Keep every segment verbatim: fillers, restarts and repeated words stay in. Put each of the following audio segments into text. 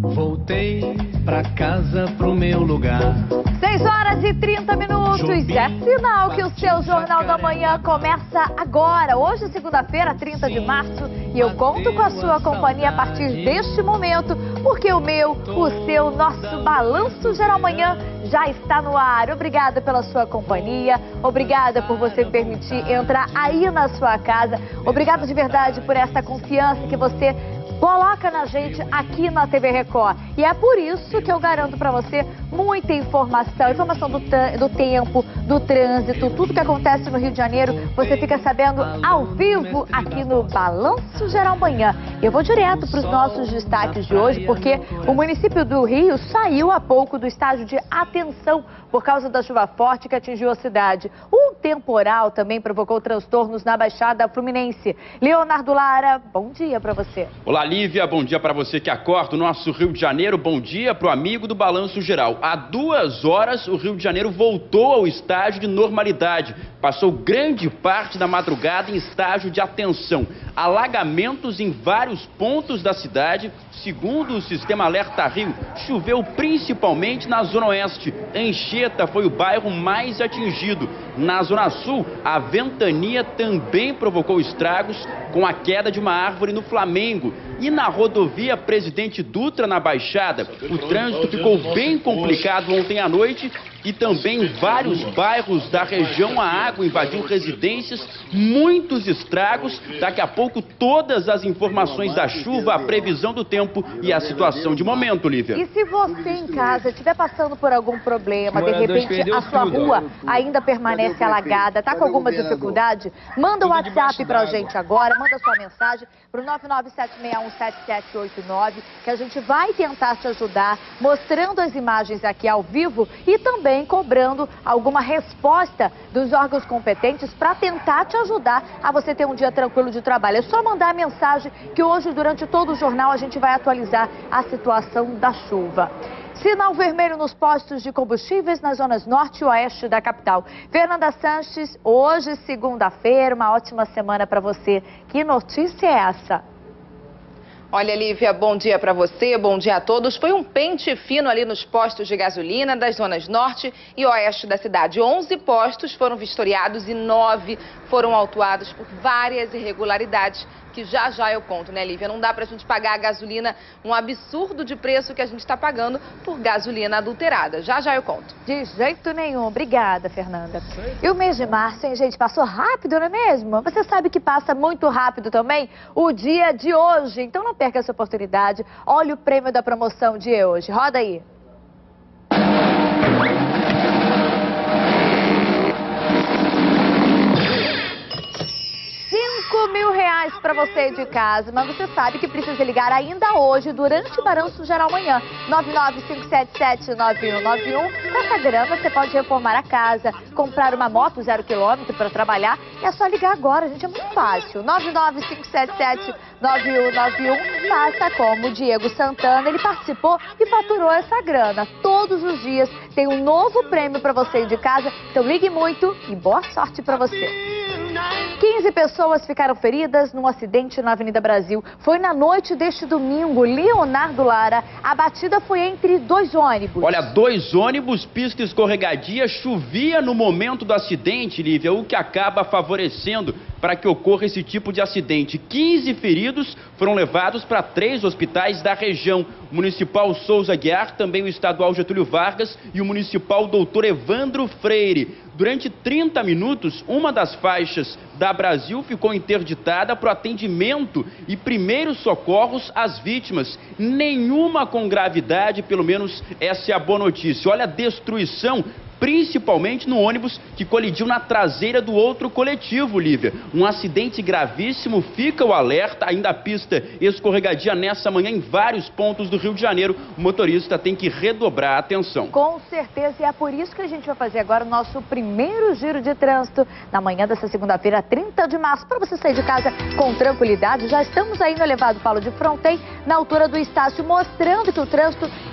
Voltei pra casa, pro meu lugar. seis horas e trinta minutos, é sinal que o seu Jornal da Manhã começa agora. Hoje, segunda-feira, trinta de março, e eu conto com a sua companhia a partir deste momento, porque o meu, o seu, nosso Balanço Geral Manhã já está no ar. Obrigada pela sua companhia, obrigada por você me permitir entrar aí na sua casa, obrigada de verdade por essa confiança que você coloca na gente aqui na T V Record. E é por isso que eu garanto para você muita informação, informação do, do tempo, do trânsito, tudo que acontece no Rio de Janeiro, você fica sabendo ao vivo aqui no Balanço Geral Manhã. Eu vou direto para os nossos destaques de hoje, porque o município do Rio saiu há pouco do estágio de atenção por causa da chuva forte que atingiu a cidade. Um temporal também provocou transtornos na Baixada Fluminense. Leonardo Lara, bom dia para você. Olá, Lívia, bom dia para você que acorda o nosso Rio de Janeiro, bom dia para o amigo do Balanço Geral. Há duas horas o Rio de Janeiro voltou ao estágio de normalidade, passou grande parte da madrugada em estágio de atenção. Alagamentos em vários pontos da cidade, segundo o Sistema Alerta Rio, choveu principalmente na Zona Oeste. Anchieta foi o bairro mais atingido. Na Zona Sul, a ventania também provocou estragos com a queda de uma árvore no Flamengo. E na rodovia Presidente Dutra, na Baixada, o trânsito ficou bem complicado ontem à noite e também em vários bairros da região a água invadiu residências, muitos estragos. Daqui a pouco todas as informações da chuva, a previsão do tempo e a situação de momento, Lívia. E se você em casa estiver passando por algum problema, de repente a sua rua ainda permanece alagada, está com alguma dificuldade, manda o WhatsApp para a gente agora, manda sua mensagem para o nove nove sete seis um sete sete oito nove, que a gente vai tentar te ajudar, mostrando as imagens aqui ao vivo e também cobrando alguma resposta dos órgãos competentes para tentar te ajudar a você ter um dia tranquilo de trabalho. É só mandar a mensagem que hoje, durante todo o jornal, a gente vai atualizar a situação da chuva. Sinal vermelho nos postos de combustíveis nas zonas norte e oeste da capital. Fernanda Sanches, hoje, segunda-feira, uma ótima semana para você. Que notícia é essa? Olha, Lívia, bom dia para você, bom dia a todos. Foi um pente fino ali nos postos de gasolina das zonas norte e oeste da cidade. onze postos foram vistoriados e nove foram autuados por várias irregularidades, que já já eu conto, né, Lívia? Não dá pra gente pagar a gasolina, um absurdo de preço que a gente está pagando por gasolina adulterada. Já já eu conto. De jeito nenhum. Obrigada, Fernanda. E o mês de março, hein, gente? Passou rápido, não é mesmo? Você sabe que passa muito rápido também o dia de hoje. Então não perca essa oportunidade. Olha o prêmio da promoção de hoje. Roda aí. cinco mil reais para você de casa, mas você sabe que precisa ligar ainda hoje, durante o Balanço Geral Manhã. nove nove cinco sete sete nove um nove um. Com essa grana você pode reformar a casa, comprar uma moto zero quilômetro para trabalhar. É só ligar agora, gente, é muito fácil. nove nove cinco sete sete nove um nove um. Faça como o Diego Santana, ele participou e faturou essa grana. Todos os dias tem um novo prêmio para você de casa, então ligue muito e boa sorte para você. quinze pessoas ficaram feridas num acidente na Avenida Brasil. Foi na noite deste domingo. Leonardo Lara, a batida foi entre dois ônibus. Olha, dois ônibus, pista escorregadia, chovia no momento do acidente, Lívia, o que acaba favorecendo para que ocorra esse tipo de acidente. quinze feridos foram levados para três hospitais da região. O Municipal Souza Guiar, também o Estadual Getúlio Vargas e o Municipal Doutor Evandro Freire. Durante trinta minutos, uma das faixas da Brasil ficou interditada para o atendimento e primeiros socorros às vítimas. Nenhuma com gravidade, pelo menos essa é a boa notícia. Olha a destruição, principalmente no ônibus que colidiu na traseira do outro coletivo, Lívia. Um acidente gravíssimo, fica o alerta, ainda a pista escorregadia nessa manhã em vários pontos do Rio de Janeiro. O motorista tem que redobrar a atenção. Com certeza, e é por isso que a gente vai fazer agora o nosso primeiro giro de trânsito na manhã dessa segunda-feira, trinta de março, para você sair de casa com tranquilidade. Já estamos aí no elevado Paulo de Fronten, na altura do Estácio, mostrando que o trânsito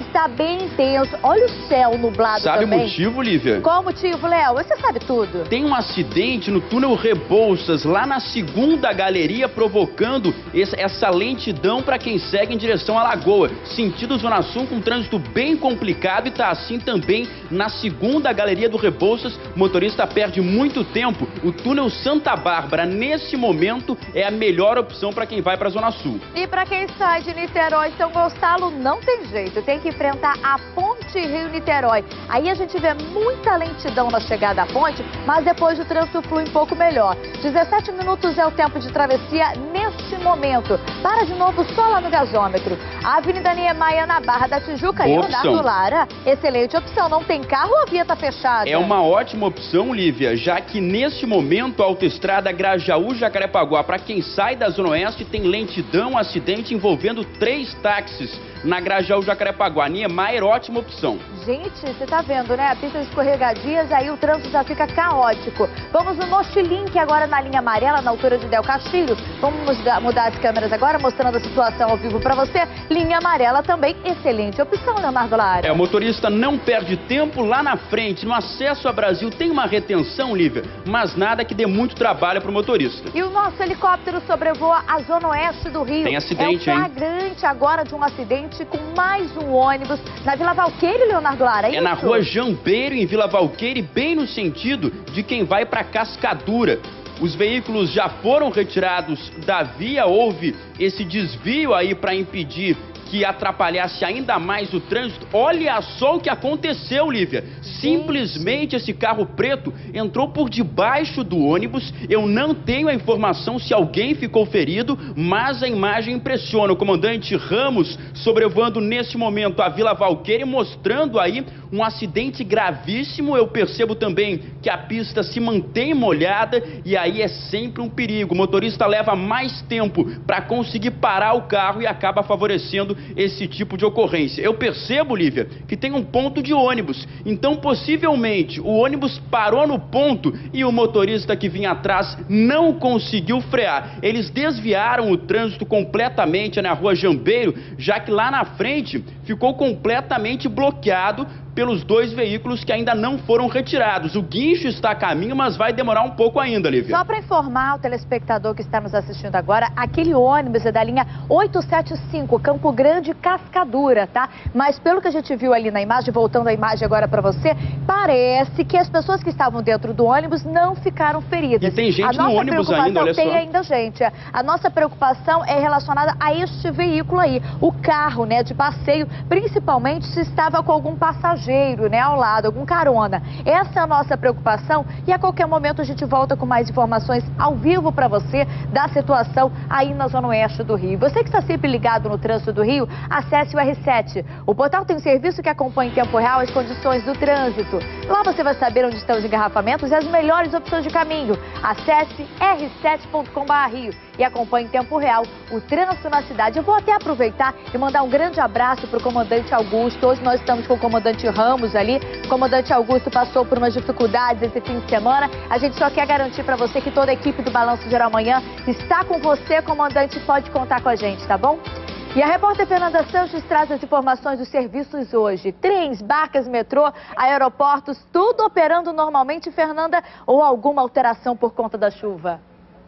está bem intenso. Olha o céu nublado Sabe também. o motivo, Lívia? Qual o motivo, Léo? Você sabe tudo. Tem um acidente no túnel Rebouças, lá na segunda galeria, provocando essa lentidão para quem segue em direção à Lagoa. Sentido Zona Sul, com trânsito bem complicado, e tá assim também na segunda galeria do Rebouças. O motorista perde muito tempo. O túnel Santa Bárbara, nesse momento, é a melhor opção para quem vai para a Zona Sul. E para quem sai de Niterói, São Gonçalo, não tem jeito. Tem que enfrentar a Ponte Rio-Niterói. Aí a gente vê muita lentidão na chegada à ponte, mas depois o trânsito flui um pouco melhor. dezessete minutos é o tempo de travessia neste momento. Para de novo só lá no gasômetro. A Avenida Niemeyer, na Barra da Tijuca, e Leonardo Lara. Excelente opção. Não tem carro ou a via está fechada? É uma ótima opção, Lívia, já que neste momento a autoestrada Grajaú-Jacarepaguá, para quem sai da Zona Oeste, tem lentidão, acidente envolvendo três táxis na Grajaú-Jacarepaguá. Niemeyer, ótima opção. Gente, você tá vendo, né? Pistas escorregadias, aí o trânsito já fica caótico. Vamos no Mochilink agora na linha amarela, na altura de Del Castilho. Vamos mudar as câmeras agora, mostrando a situação ao vivo para você. Linha amarela também, excelente opção, Leonardo Lara. É, o motorista não perde tempo lá na frente. No acesso a Brasil tem uma retenção, Lívia, mas nada que dê muito trabalho para o motorista. E o nosso helicóptero sobrevoa a Zona Oeste do Rio. Tem acidente, hein? É um flagrante agora de um acidente com mais um ônibus na Vila Valqueire, Leonardo Lara, é É isso? na rua Jambeiro, em Vila Valqueire, bem no sentido de quem vai para Cascadura. Os veículos já foram retirados da via, houve esse desvio aí para impedir que atrapalhasse ainda mais o trânsito. Olha só o que aconteceu, Lívia. Simplesmente esse carro preto entrou por debaixo do ônibus. Eu não tenho a informação se alguém ficou ferido, mas a imagem impressiona. O comandante Ramos sobrevoando nesse momento a Vila Valqueire, mostrando aí um acidente gravíssimo. Eu percebo também que a pista se mantém molhada e aí é sempre um perigo. O motorista leva mais tempo para conseguir parar o carro e acaba favorecendo esse tipo de ocorrência. Eu percebo, Lívia, que tem um ponto de ônibus, então possivelmente o ônibus parou no ponto e o motorista que vinha atrás não conseguiu frear. Eles desviaram o trânsito completamente na rua Jambeiro, já que lá na frente ficou completamente bloqueado pelos dois veículos que ainda não foram retirados. O guincho está a caminho, mas vai demorar um pouco ainda, Lívia. Só para informar o telespectador que está nos assistindo agora, aquele ônibus é da linha oitocentos e setenta e cinco, Campo Grande, Cascadura, tá? Mas pelo que a gente viu ali na imagem, voltando a imagem agora para você, parece que as pessoas que estavam dentro do ônibus não ficaram feridas. E tem gente no ônibus ainda, olha só. Tem ainda gente. A nossa preocupação é relacionada a este veículo aí, o carro, né, de passeio, principalmente se estava com algum passageiro, né, ao lado, algum carona. Essa é a nossa preocupação e a qualquer momento a gente volta com mais informações ao vivo para você da situação aí na Zona Oeste do Rio. Você que está sempre ligado no trânsito do Rio, acesse o R sete. O portal tem um serviço que acompanha em tempo real as condições do trânsito. Lá você vai saber onde estão os engarrafamentos e as melhores opções de caminho. Acesse r sete ponto com barra rio e acompanhe em tempo real o trânsito na cidade. Eu vou até aproveitar e mandar um grande abraço para o comandante Augusto. Hoje nós estamos com o comandante Ramos ali. O comandante Augusto passou por umas dificuldades esse fim de semana. A gente só quer garantir para você que toda a equipe do Balanço Geral Amanhã está com você, comandante, pode contar com a gente, tá bom? E a repórter Fernanda Santos traz as informações dos serviços hoje. Trens, barcas, metrô, aeroportos, tudo operando normalmente, Fernanda, ou alguma alteração por conta da chuva?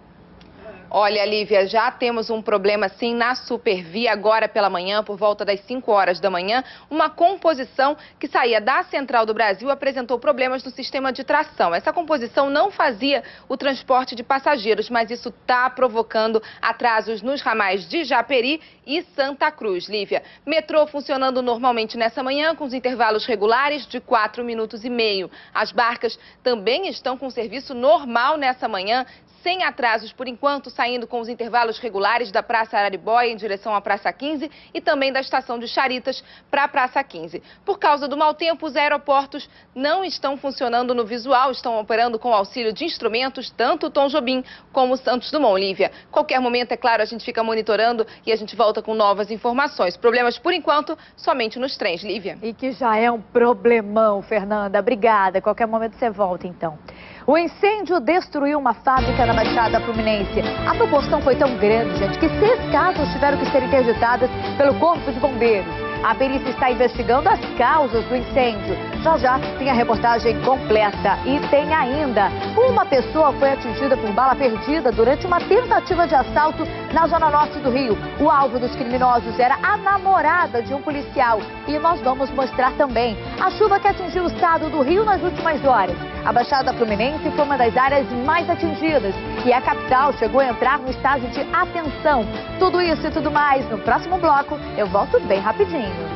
Olha, Lívia, já temos um problema sim na Supervia agora pela manhã, por volta das cinco horas da manhã. Uma composição que saía da Central do Brasil apresentou problemas no sistema de tração. Essa composição não fazia o transporte de passageiros, mas isso está provocando atrasos nos ramais de Japeri e Santa Cruz, Lívia. Metrô funcionando normalmente nessa manhã, com os intervalos regulares de quatro minutos e meio. As barcas também estão com serviço normal nessa manhã, sem atrasos por enquanto, saindo com os intervalos regulares da Praça Araribóia em direção à Praça quinze e também da estação de Charitas para a Praça quinze. Por causa do mau tempo, os aeroportos não estão funcionando no visual, estão operando com auxílio de instrumentos, tanto o Tom Jobim como o Santos Dumont, Lívia. Qualquer momento, é claro, a gente fica monitorando e a gente volta com novas informações. Problemas, por enquanto, somente nos trens, Lívia. E que já é um problemão, Fernanda. Obrigada. Qualquer momento você volta, então. O incêndio destruiu uma fábrica na Baixada Fluminense. A proporção foi tão grande, gente, que seis casas tiveram que ser interditadas pelo Corpo de Bombeiros. A perícia está investigando as causas do incêndio. Já já tem a reportagem completa. E tem ainda, uma pessoa foi atingida por bala perdida durante uma tentativa de assalto na zona norte do Rio. O alvo dos criminosos era a namorada de um policial. E nós vamos mostrar também a chuva que atingiu o estado do Rio nas últimas horas. A Baixada Fluminense foi uma das áreas mais atingidas e a capital chegou a entrar no estágio de atenção. Tudo isso e tudo mais no próximo bloco. Eu volto bem rapidinho.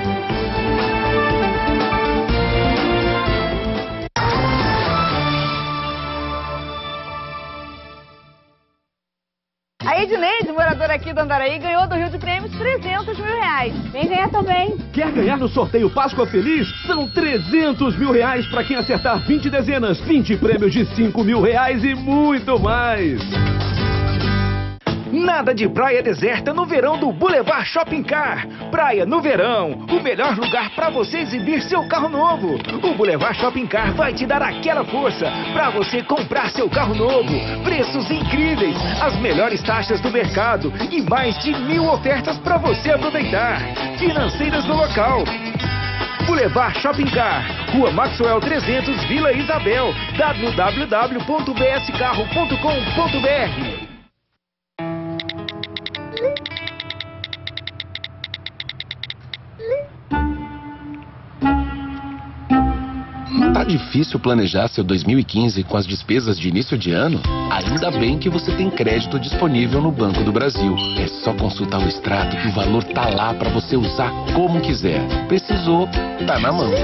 A Edneide, moradora aqui do Andaraí, ganhou do Rio de Prêmios trezentos mil reais. Vem ganhar também. Quer ganhar no sorteio Páscoa Feliz? São trezentos mil reais para quem acertar vinte dezenas, vinte prêmios de cinco mil reais e muito mais. Nada de praia deserta no verão do Boulevard Shopping Car. Praia no verão, o melhor lugar para você exibir seu carro novo. O Boulevard Shopping Car vai te dar aquela força para você comprar seu carro novo. Preços incríveis, as melhores taxas do mercado e mais de mil ofertas para você aproveitar. Financeiras no local. Boulevard Shopping Car, Rua Maxwell trezentos, Vila Isabel, w w w ponto b s carro ponto com ponto b r. Tá difícil planejar seu dois mil e quinze com as despesas de início de ano? Ainda bem que você tem crédito disponível no Banco do Brasil. É só consultar o extrato que o valor tá lá para você usar como quiser. Precisou, tá na mão.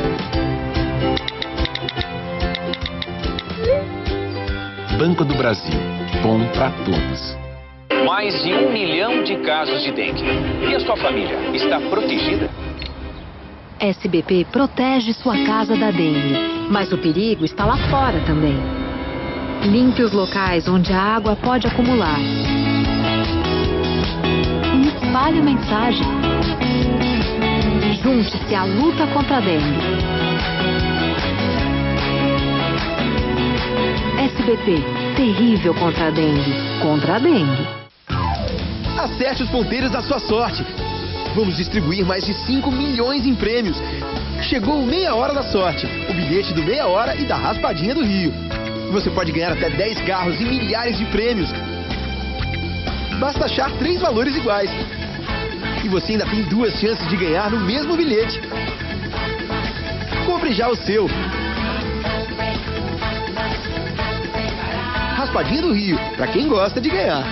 Banco do Brasil. Bom para todos. Mais de um milhão de casos de dengue. E a sua família está protegida? S B P protege sua casa da dengue, mas o perigo está lá fora também. Limpe os locais onde a água pode acumular. E espalhe a mensagem. Junte-se à luta contra a dengue. S B P, terrível contra a dengue. Contra a dengue. Acerte os ponteiros da sua sorte. Vamos distribuir mais de cinco milhões em prêmios. Chegou o Meia Hora da Sorte, o bilhete do Meia Hora e da Raspadinha do Rio. Você pode ganhar até dez carros e milhares de prêmios. Basta achar três valores iguais. E você ainda tem duas chances de ganhar no mesmo bilhete. Compre já o seu. Raspadinha do Rio, para quem gosta de ganhar.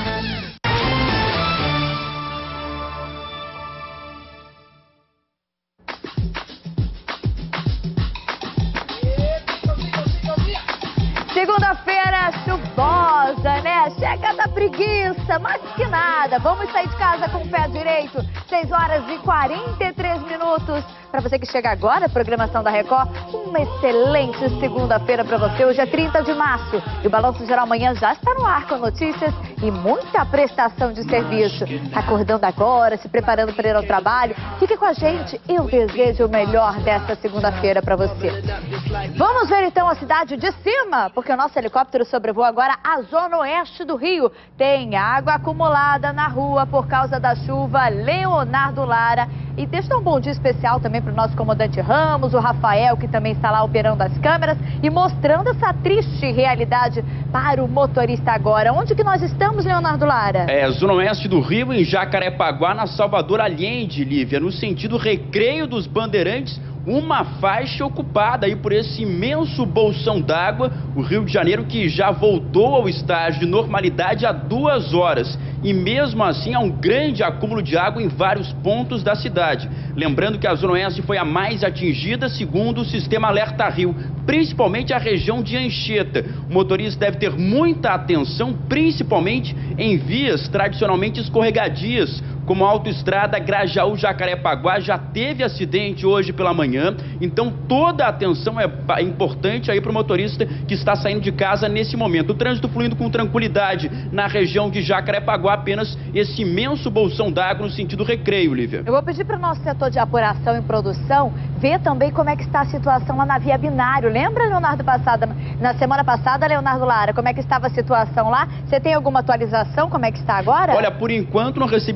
Segunda-feira chuvosa, né? Chega da preguiça, mais que nada. Vamos sair de casa com o pé direito. seis horas e quarenta e três minutos. Para você que chega agora, programação da Record, uma excelente segunda-feira para você. Hoje é trinta de março e o Balanço Geral amanhã já está no ar com notícias e muita prestação de serviço. Acordando agora, se preparando para ir ao trabalho, fique com a gente. Eu desejo o melhor dessa segunda-feira para você. Vamos ver então a cidade de cima, porque o nosso helicóptero sobrevoa agora a zona oeste do Rio. Tem água acumulada na rua por causa da chuva. Leonardo Lara. E deixa um bom dia especial também para o nosso comandante Ramos, o Rafael, que também está lá operando as câmeras e mostrando essa triste realidade para o motorista agora. Onde que nós estamos, Leonardo Lara? É, zona oeste do Rio, em Jacarepaguá, na Salvador Allende, Lívia, no sentido Recreio dos Bandeirantes, uma faixa ocupada aí por esse imenso bolsão d'água, o Rio de Janeiro que já voltou ao estágio de normalidade há duas horas. E mesmo assim há um grande acúmulo de água em vários pontos da cidade. Lembrando que a Zona Oeste foi a mais atingida segundo o Sistema Alerta Rio, principalmente a região de Anchieta. O motorista deve ter muita atenção, principalmente em vias tradicionalmente escorregadias, como a autoestrada Grajaú-Jacarepaguá. Já teve acidente hoje pela manhã, então toda a atenção é importante aí para o motorista que está saindo de casa nesse momento. O trânsito fluindo com tranquilidade na região de Jacarepaguá, apenas esse imenso bolsão d'água no sentido Recreio, Lívia. Eu vou pedir para o nosso setor de apuração e produção ver também como é que está a situação lá na Via Binário. Lembra, Leonardo, passada, na semana passada, Leonardo Lara, como é que estava a situação lá? Você tem alguma atualização? Como é que está agora? Olha, por enquanto não recebi nenhuma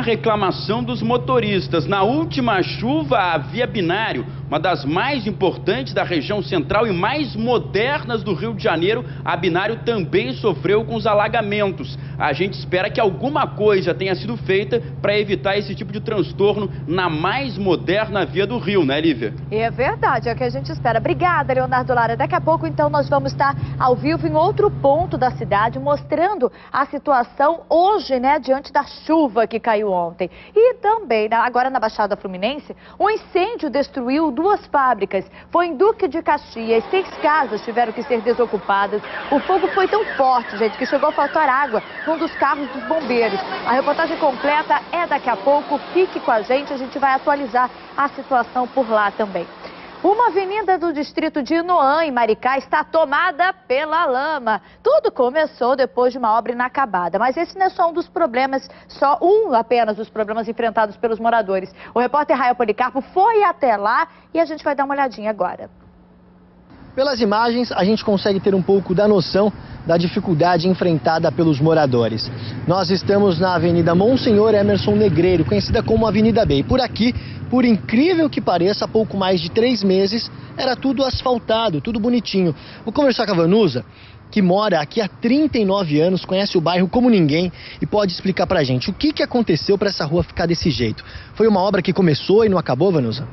reclamação dos motoristas. Na última chuva, a Via Binário, uma das mais importantes da região central e mais modernas do Rio de Janeiro, a Binário também sofreu com os alagamentos. A gente espera que alguma coisa tenha sido feita para evitar esse tipo de transtorno na mais moderna via do Rio, né, Lívia? É verdade, é o que a gente espera. Obrigada, Leonardo Lara. Daqui a pouco, então, nós vamos estar ao vivo em outro ponto da cidade, mostrando a situação hoje, né, diante da chuva que caiu ontem. E também, agora na Baixada Fluminense, um incêndio destruiu duas fábricas. Foi em Duque de Caxias, seis casas tiveram que ser desocupadas. O fogo foi tão forte, gente, que chegou a faltar água num dos carros dos bombeiros. A reportagem completa é daqui a pouco. Fique com a gente, a gente vai atualizar a situação por lá também. Uma avenida do distrito de Inoã, em Maricá, está tomada pela lama. Tudo começou depois de uma obra inacabada, mas esse não é só um dos problemas, só um apenas dos problemas enfrentados pelos moradores. O repórter Rael Policarpo foi até lá e a gente vai dar uma olhadinha agora. Pelas imagens, a gente consegue ter um pouco da noção da dificuldade enfrentada pelos moradores. Nós estamos na Avenida Monsenhor Emerson Negreiro, conhecida como Avenida B. E por aqui, por incrível que pareça, há pouco mais de três meses, era tudo asfaltado, tudo bonitinho. Vou conversar com a Vanusa, que mora aqui há trinta e nove anos, conhece o bairro como ninguém e pode explicar pra gente o que, que aconteceu para essa rua ficar desse jeito. Foi uma obra que começou e não acabou, Vanusa?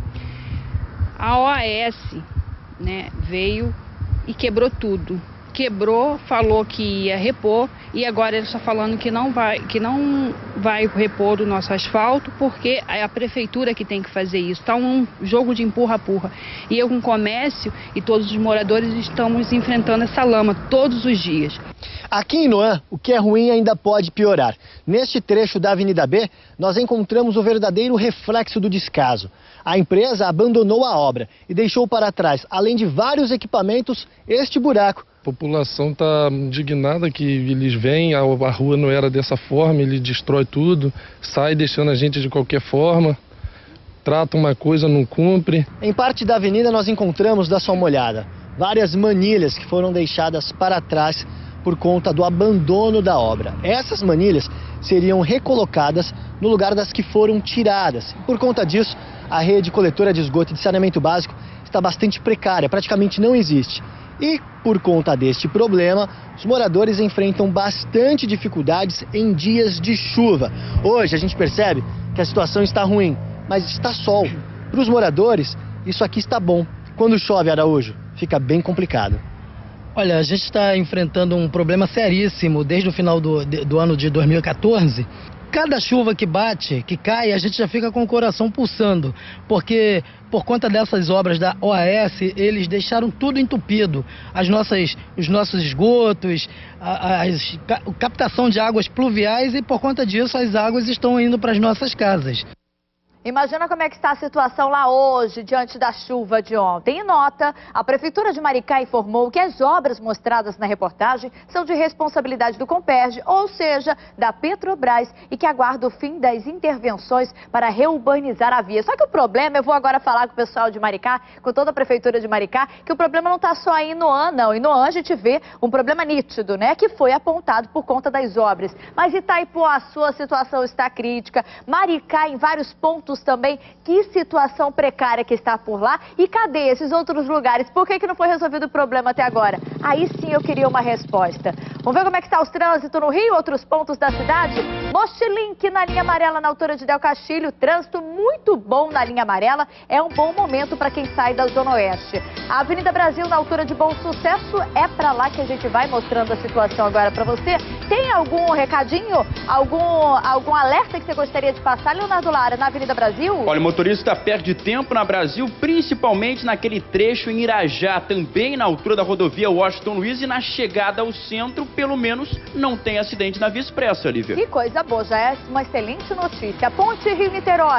A O A S, né, veio e quebrou tudo. Quebrou, falou que ia repor e agora ele está falando que não vai, que não vai repor o nosso asfalto porque é a prefeitura que tem que fazer isso. Está um jogo de empurra-purra. E eu com o comércio e todos os moradores estamos enfrentando essa lama todos os dias. Aqui em Inoã, o que é ruim ainda pode piorar. Neste trecho da Avenida B, nós encontramos o verdadeiro reflexo do descaso. A empresa abandonou a obra e deixou para trás, além de vários equipamentos, este buraco. A população está indignada que eles vêm, a, a rua não era dessa forma, ele destrói tudo, sai deixando a gente de qualquer forma, trata uma coisa, não cumpre. Em parte da avenida nós encontramos, dá só uma olhada, várias manilhas que foram deixadas para trás por conta do abandono da obra. Essas manilhas seriam recolocadas no lugar das que foram tiradas. Por conta disso, a rede coletora de esgoto e de saneamento básico está bastante precária, praticamente não existe. E, por conta deste problema, os moradores enfrentam bastante dificuldades em dias de chuva. Hoje a gente percebe que a situação está ruim, mas está sol. Para os moradores, isso aqui está bom. Quando chove, Araújo, fica bem complicado. Olha, a gente está enfrentando um problema seríssimo desde o final do, do ano de dois mil e quatorze. Cada chuva que bate, que cai, a gente já fica com o coração pulsando, porque por conta dessas obras da O A S, eles deixaram tudo entupido. As nossas, os nossos esgotos, a, a captação de águas pluviais e por conta disso as águas estão indo para as nossas casas. Imagina como é que está a situação lá hoje, diante da chuva de ontem. Em nota, a Prefeitura de Maricá informou que as obras mostradas na reportagem são de responsabilidade do Comperj, ou seja, da Petrobras, e que aguarda o fim das intervenções para reurbanizar a via. Só que o problema, eu vou agora falar com o pessoal de Maricá, com toda a Prefeitura de Maricá, que o problema não está só aí em Inoã, não. Em Inoã a gente vê um problema nítido, né, que foi apontado por conta das obras. Mas Itaipuaçu, a situação está crítica. Maricá, em vários pontos também, que situação precária que está por lá. E cadê esses outros lugares? Por que que não foi resolvido o problema até agora? Aí sim eu queria uma resposta. Vamos ver como é que está o trânsito no Rio, outros pontos da cidade? Mostilink na linha amarela na altura de Del Castilho, trânsito muito bom na linha amarela, é um bom momento para quem sai da Zona Oeste. A Avenida Brasil na altura de Bom Sucesso, é para lá que a gente vai mostrando a situação agora para você. Tem algum recadinho, algum, algum alerta que você gostaria de passar, Leonardo Lara, na Avenida Brasil? Olha, o motorista perde tempo na Brasil, principalmente naquele trecho em Irajá, também na altura da rodovia Washington Luiz e na chegada ao centro, pelo menos não tem acidente na Via Expressa, Lívia. Que coisa boa, já é uma excelente notícia. Ponte Rio-Niterói,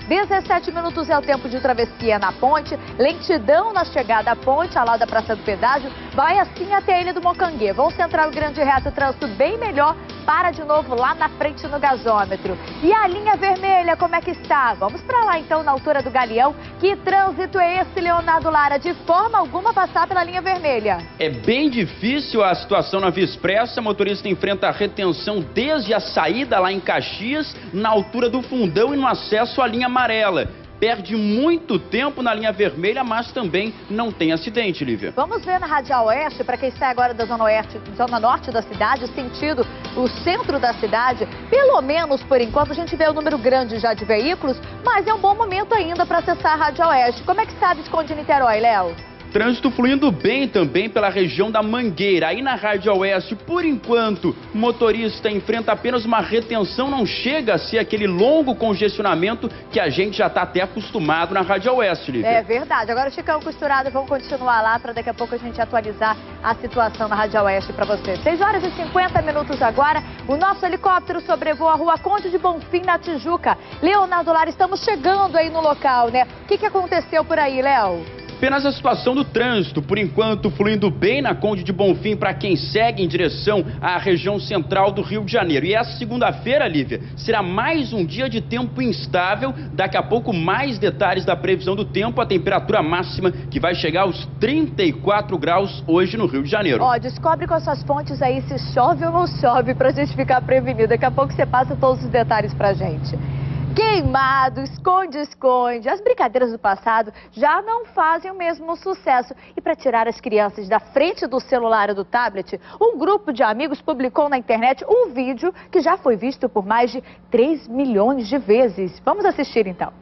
dezessete minutos é o tempo de travessia na ponte, lentidão na chegada à ponte, ao lado da Praça do Pedágio, vai assim até a Ilha do Mocanguê. Vão centrar o grande reto, trânsito bem melhor, para de novo lá na frente no gasômetro. E a linha vermelha, como é que está? Vamos para lá então, na altura do Galeão. Que trânsito é esse, Leonardo Lara? De forma alguma passar pela linha vermelha. É bem difícil a situação na Via Expressa. O motorista enfrenta a retenção desde a saída lá em Caxias, na altura do Fundão e no acesso à linha amarela. Perde muito tempo na linha vermelha, mas também não tem acidente, Lívia. Vamos ver na Radial Oeste, para quem sai agora da Zona Oeste, Zona Norte da cidade, sentido o centro da cidade. Pelo menos, por enquanto, a gente vê o número grande já de veículos, mas é um bom momento ainda para acessar a Radial Oeste. Como é que está Visconde Niterói, Léo? Trânsito fluindo bem também pela região da Mangueira. Aí na Radial Oeste, por enquanto, o motorista enfrenta apenas uma retenção, não chega a ser aquele longo congestionamento que a gente já está até acostumado na Radial Oeste, Lívia. É verdade. Agora o Chicão Costurado, vamos continuar lá para daqui a pouco a gente atualizar a situação na Radial Oeste para você. seis horas e cinquenta minutos agora, o nosso helicóptero sobrevoa a rua Conde de Bonfim, na Tijuca. Leonardo Lara, estamos chegando aí no local, né? O que, que aconteceu por aí, Léo? Apenas a situação do trânsito, por enquanto, fluindo bem na Conde de Bonfim para quem segue em direção à região central do Rio de Janeiro. E essa segunda-feira, Lívia, será mais um dia de tempo instável. Daqui a pouco, mais detalhes da previsão do tempo. A temperatura máxima que vai chegar aos trinta e quatro graus hoje no Rio de Janeiro. Ó, descobre com as suas fontes aí se chove ou não chove pra gente ficar prevenido. Daqui a pouco você passa todos os detalhes pra gente. Queimado, esconde-esconde. As brincadeiras do passado já não fazem o mesmo sucesso. E para tirar as crianças da frente do celular ou do tablet, um grupo de amigos publicou na internet um vídeo que já foi visto por mais de três milhões de vezes. Vamos assistir então.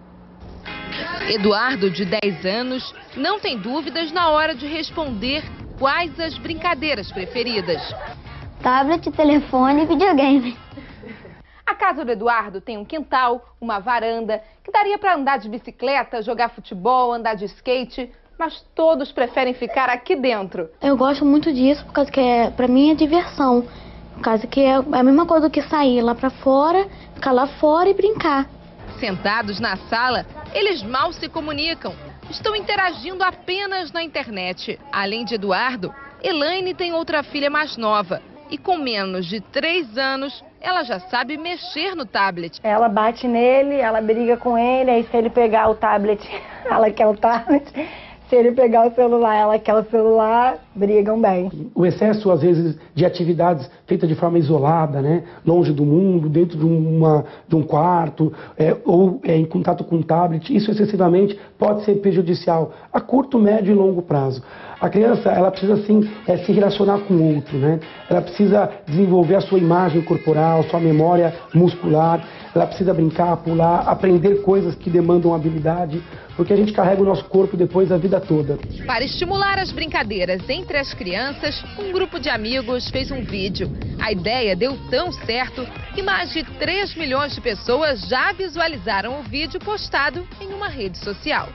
Eduardo, de dez anos, não tem dúvidas na hora de responder quais as brincadeiras preferidas. Tablet, telefone e videogame. A casa do Eduardo tem um quintal, uma varanda, que daria para andar de bicicleta, jogar futebol, andar de skate, mas todos preferem ficar aqui dentro. Eu gosto muito disso, por causa que é, pra mim é diversão. Por causa que é a mesma coisa do que sair lá pra fora, ficar lá fora e brincar. Sentados na sala, eles mal se comunicam. Estão interagindo apenas na internet. Além de Eduardo, Elaine tem outra filha mais nova. E com menos de três anos, ela já sabe mexer no tablet. Ela bate nele, ela briga com ele, aí se ele pegar o tablet, ela quer o tablet. Se ele pegar o celular, ela quer o celular, brigam bem. O excesso, às vezes, de atividades feitas de forma isolada, né? Longe do mundo, dentro de, uma, de um quarto, é, ou é, em contato com o tablet, isso excessivamente pode ser prejudicial a curto, médio e longo prazo. A criança, ela precisa, sim, é, se relacionar com o outro, né? Ela precisa desenvolver a sua imagem corporal, sua memória muscular, ela precisa brincar, pular, aprender coisas que demandam habilidade, porque a gente carrega o nosso corpo depois a vida toda. Para estimular as brincadeiras entre as crianças, um grupo de amigos fez um vídeo. A ideia deu tão certo que mais de três milhões de pessoas já visualizaram o vídeo postado em uma rede social.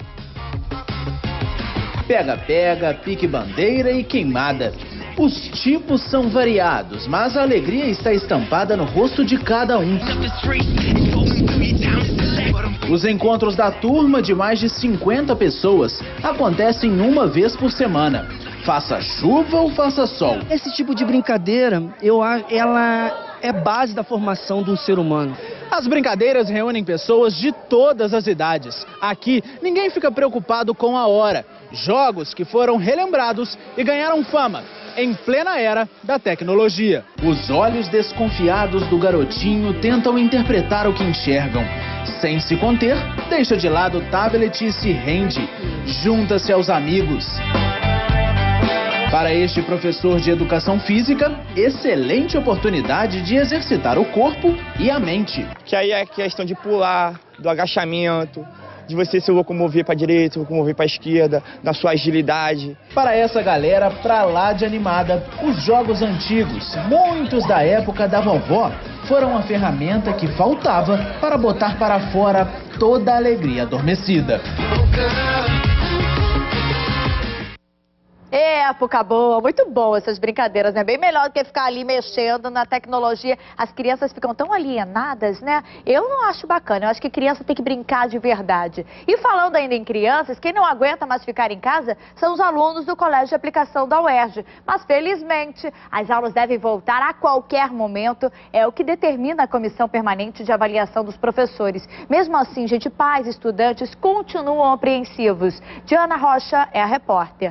Pega-pega, pique-bandeira e queimada. Os tipos são variados, mas a alegria está estampada no rosto de cada um. Os encontros da turma, de mais de cinquenta pessoas, acontecem uma vez por semana. Faça chuva ou faça sol. Esse tipo de brincadeira, eu acho, ela é base da formação do ser humano. As brincadeiras reúnem pessoas de todas as idades. Aqui, ninguém fica preocupado com a hora. Jogos que foram relembrados e ganharam fama em plena era da tecnologia. Os olhos desconfiados do garotinho tentam interpretar o que enxergam. Sem se conter, deixa de lado o tablet e se rende. Junta-se aos amigos. Para este professor de educação física, excelente oportunidade de exercitar o corpo e a mente. Que aí é a questão de pular, do agachamento, de você se locomover para a direita, locomover para a esquerda, da sua agilidade. Para essa galera pra lá de animada, os jogos antigos, muitos da época da vovó, foram a ferramenta que faltava para botar para fora toda a alegria adormecida. Época boa, muito bom essas brincadeiras, né? Bem melhor do que ficar ali mexendo na tecnologia. As crianças ficam tão alienadas, né? Eu não acho bacana, eu acho que criança tem que brincar de verdade. E falando ainda em crianças, quem não aguenta mais ficar em casa são os alunos do Colégio de Aplicação da U E R J. Mas felizmente, as aulas devem voltar a qualquer momento, é o que determina a Comissão Permanente de Avaliação dos Professores. Mesmo assim, gente, pais e estudantes continuam apreensivos. Diana Rocha é a repórter.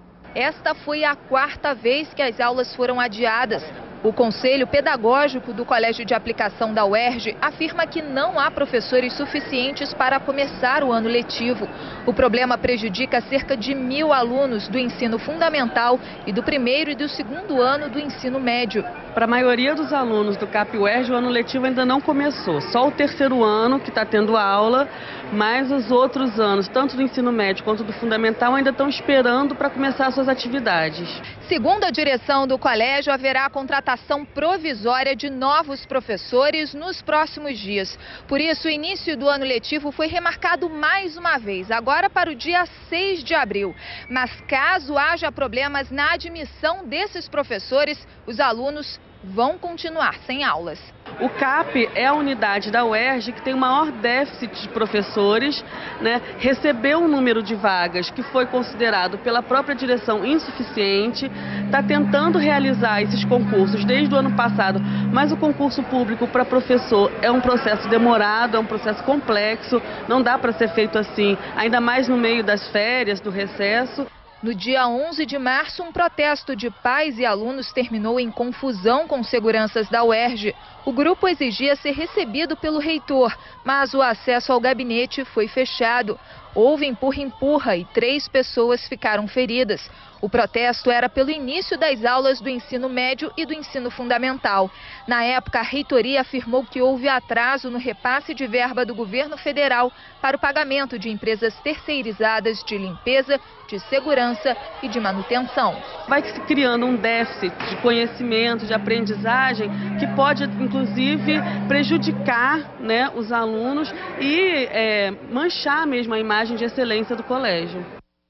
Esta foi a quarta vez que as aulas foram adiadas. O Conselho Pedagógico do Colégio de Aplicação da U E R J afirma que não há professores suficientes para começar o ano letivo. O problema prejudica cerca de mil alunos do ensino fundamental e do primeiro e do segundo ano do ensino médio. Para a maioria dos alunos do CAP U E R J, o ano letivo ainda não começou. Só o terceiro ano que está tendo aula, mas os outros anos, tanto do ensino médio quanto do fundamental, ainda estão esperando para começar suas atividades. Segundo a direção do colégio, haverá a contratação provisória de novos professores nos próximos dias. Por isso, o início do ano letivo foi remarcado mais uma vez, agora para o dia seis de abril. Mas caso haja problemas na admissão desses professores, os alunos vão continuar sem aulas. O CAP é a unidade da U E R J que tem o maior déficit de professores, né? Recebeu um número de vagas que foi considerado pela própria direção insuficiente, está tentando realizar esses concursos desde o ano passado, mas o concurso público para professor é um processo demorado, é um processo complexo, não dá para ser feito assim, ainda mais no meio das férias, do recesso. No dia onze de março, um protesto de pais e alunos terminou em confusão com seguranças da U E R J. O grupo exigia ser recebido pelo reitor, mas o acesso ao gabinete foi fechado. Houve empurra-empurra e três pessoas ficaram feridas. O protesto era pelo início das aulas do ensino médio e do ensino fundamental. Na época, a reitoria afirmou que houve atraso no repasse de verba do governo federal para o pagamento de empresas terceirizadas de limpeza, de segurança e de manutenção. Vai se criando um déficit de conhecimento, de aprendizagem, que pode, inclusive, prejudicar, né, os alunos e é, manchar mesmo a imagem de excelência do colégio.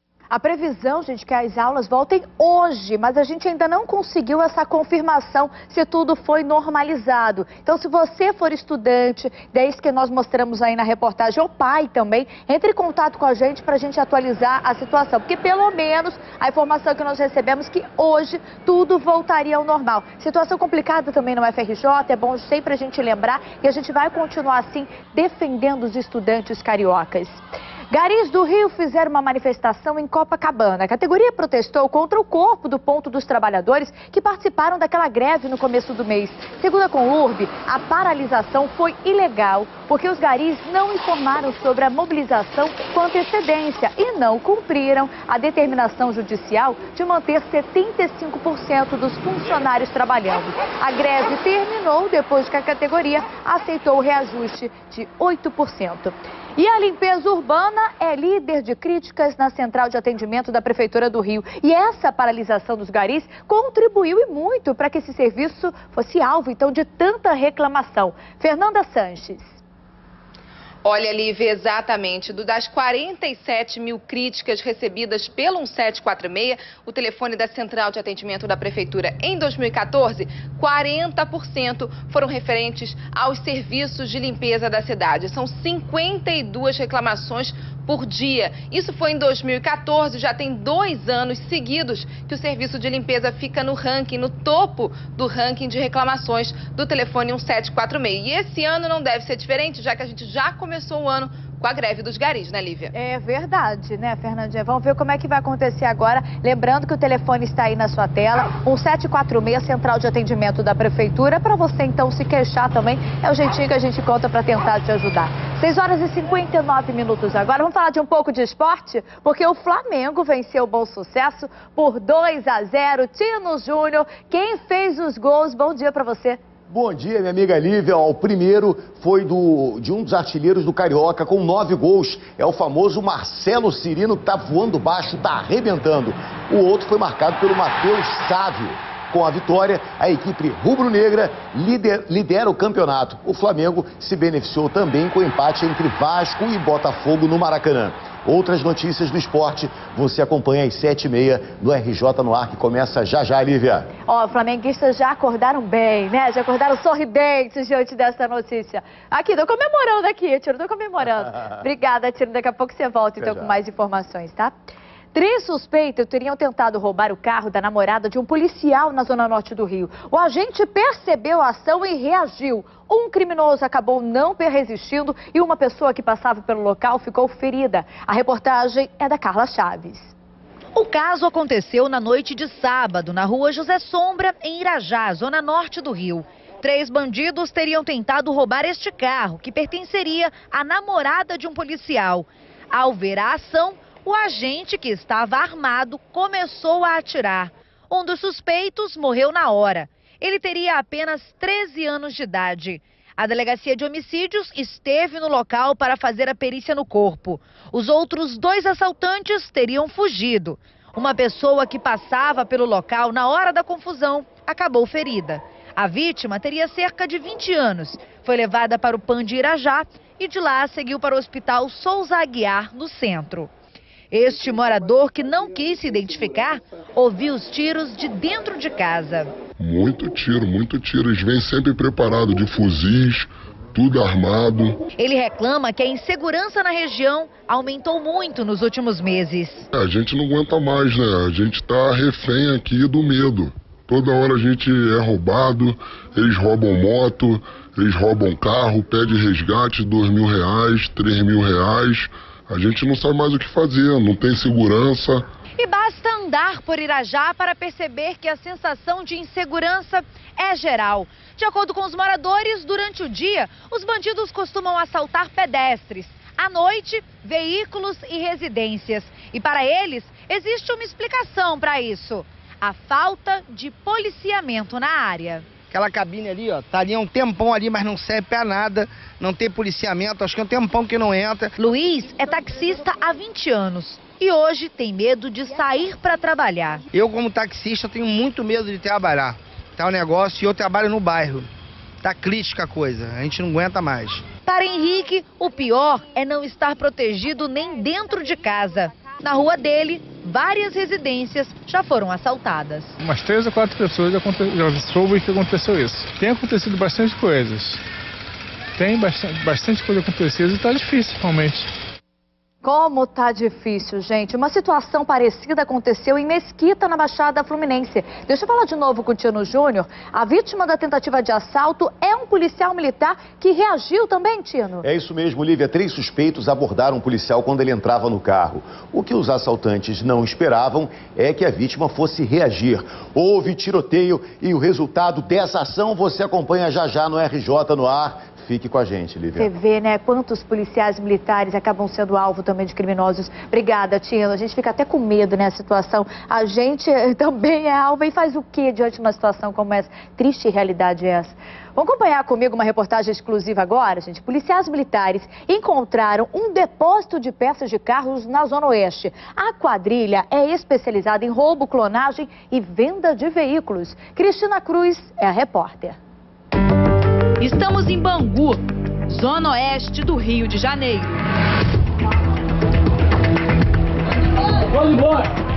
A previsão, gente, que as aulas voltem hoje, mas a gente ainda não conseguiu essa confirmação se tudo foi normalizado. Então, se você for estudante, desde que nós mostramos aí na reportagem, ou pai também, entre em contato com a gente para a gente atualizar a situação. Porque, pelo menos, a informação que nós recebemos é que hoje tudo voltaria ao normal. Situação complicada também no F R J, é bom sempre a gente lembrar e a gente vai continuar assim, defendendo os estudantes cariocas. Garis do Rio fizeram uma manifestação em Copacabana. A categoria protestou contra o corpo do Ponto dos Trabalhadores que participaram daquela greve no começo do mês. Segundo a Conlurb, a paralisação foi ilegal porque os garis não informaram sobre a mobilização com antecedência e não cumpriram a determinação judicial de manter setenta e cinco por cento dos funcionários trabalhando. A greve terminou depois que a categoria aceitou o reajuste de oito por cento. E a limpeza urbana é líder de críticas na central de atendimento da Prefeitura do Rio. E essa paralisação dos garis contribuiu e muito para que esse serviço fosse alvo, então, de tanta reclamação. Fernanda Sanches. Olha, Lívia, exatamente. Das quarenta e sete mil críticas recebidas pelo um sete quatro seis, o telefone da Central de Atendimento da Prefeitura em dois mil e quatorze, quarenta por cento foram referentes aos serviços de limpeza da cidade. São cinquenta e duas reclamações por dia. Isso foi em dois mil e quatorze, já tem dois anos seguidos que o serviço de limpeza fica no ranking, no topo do ranking de reclamações do telefone um sete quatro seis. E esse ano não deve ser diferente, já que a gente já começou o ano com a greve dos garis, né, Lívia? É verdade, né, Fernandinha? Vamos ver como é que vai acontecer agora. Lembrando que o telefone está aí na sua tela, um sete quatro seis, Central de Atendimento da Prefeitura, para você então se queixar também. É o jeitinho que a gente conta para tentar te ajudar. seis horas e cinquenta e nove minutos agora. Vamos falar de um pouco de esporte? Porque o Flamengo venceu o Bom Sucesso por dois a zero. Tino Júnior, quem fez os gols? Bom dia para você. Bom dia, minha amiga Lívia. O primeiro foi do, de um dos artilheiros do Carioca, com nove gols. É o famoso Marcelo Cirino, que está voando baixo, está arrebentando. O outro foi marcado pelo Matheus Sávio. Com a vitória, a equipe rubro-negra lider, lidera o campeonato. O Flamengo se beneficiou também com o empate entre Vasco e Botafogo no Maracanã. Outras notícias do esporte você acompanha às sete e meia no R J no Ar, que começa já já, Lívia. Ó, os flamenguistas já acordaram bem, né? Já acordaram sorridentes diante dessa notícia. Aqui, tô comemorando aqui, Tiro, tô comemorando. Obrigada, Tiro. Daqui a pouco você volta, então, com mais informações, tá? Três suspeitos teriam tentado roubar o carro da namorada de um policial na zona norte do Rio. O agente percebeu a ação e reagiu. Um criminoso acabou não resistindo e uma pessoa que passava pelo local ficou ferida. A reportagem é da Carla Chaves. O caso aconteceu na noite de sábado, na rua José Sombra, em Irajá, zona norte do Rio. Três bandidos teriam tentado roubar este carro, que pertenceria à namorada de um policial. Ao ver a ação, o agente, que estava armado, começou a atirar. Um dos suspeitos morreu na hora. Ele teria apenas treze anos de idade. A Delegacia de Homicídios esteve no local para fazer a perícia no corpo. Os outros dois assaltantes teriam fugido. Uma pessoa que passava pelo local na hora da confusão acabou ferida. A vítima teria cerca de vinte anos. Foi levada para o P A N de Irajá e de lá seguiu para o Hospital Souza Aguiar, no centro. Este morador, que não quis se identificar, ouviu os tiros de dentro de casa. Muito tiro, muito tiro. Eles vêm sempre preparados de fuzis, tudo armado. Ele reclama que a insegurança na região aumentou muito nos últimos meses. A gente não aguenta mais, né? A gente tá refém aqui do medo. Toda hora a gente é roubado, eles roubam moto, eles roubam carro, pedem resgate de dois mil reais, três mil reais. A gente não sabe mais o que fazer, não tem segurança. E basta andar por Irajá para perceber que a sensação de insegurança é geral. De acordo com os moradores, durante o dia, os bandidos costumam assaltar pedestres. À noite, veículos e residências. E para eles, existe uma explicação para isso: a falta de policiamento na área. Aquela cabine ali, ó, tá ali há um tempão ali, mas não serve pra nada, não tem policiamento, acho que é um tempão que não entra. Luiz é taxista há vinte anos e hoje tem medo de sair para trabalhar. Eu, como taxista, tenho muito medo de trabalhar. Tá o negócio, e eu trabalho no bairro. Tá crítica a coisa, a gente não aguenta mais. Para Henrique, o pior é não estar protegido nem dentro de casa. Na rua dele, várias residências já foram assaltadas. Umas três ou quatro pessoas já, já soube que aconteceu isso. Tem acontecido bastante coisas. Tem bastante, bastante coisa acontecendo e está difícil, realmente. Como tá difícil, gente. Uma situação parecida aconteceu em Mesquita, na Baixada Fluminense. Deixa eu falar de novo com o Tino Júnior. A vítima da tentativa de assalto é um policial militar que reagiu também, Tino. É isso mesmo, Lívia. Três suspeitos abordaram um policial quando ele entrava no carro. O que os assaltantes não esperavam é que a vítima fosse reagir. Houve tiroteio e o resultado dessa ação você acompanha já já no R J no Ar. Fique com a gente, Lívia. Você vê, né, quantos policiais militares acabam sendo alvo também de criminosos. Obrigada, Tino. A gente fica até com medo, né, a situação. A gente também é alvo e faz o quê diante de uma situação como essa? Triste realidade é essa. Vamos acompanhar comigo uma reportagem exclusiva agora, gente. Policiais militares encontraram um depósito de peças de carros na Zona Oeste. A quadrilha é especializada em roubo, clonagem e venda de veículos. Cristina Cruz é a repórter. Estamos em Bangu, zona oeste do Rio de Janeiro. Pode ir embora!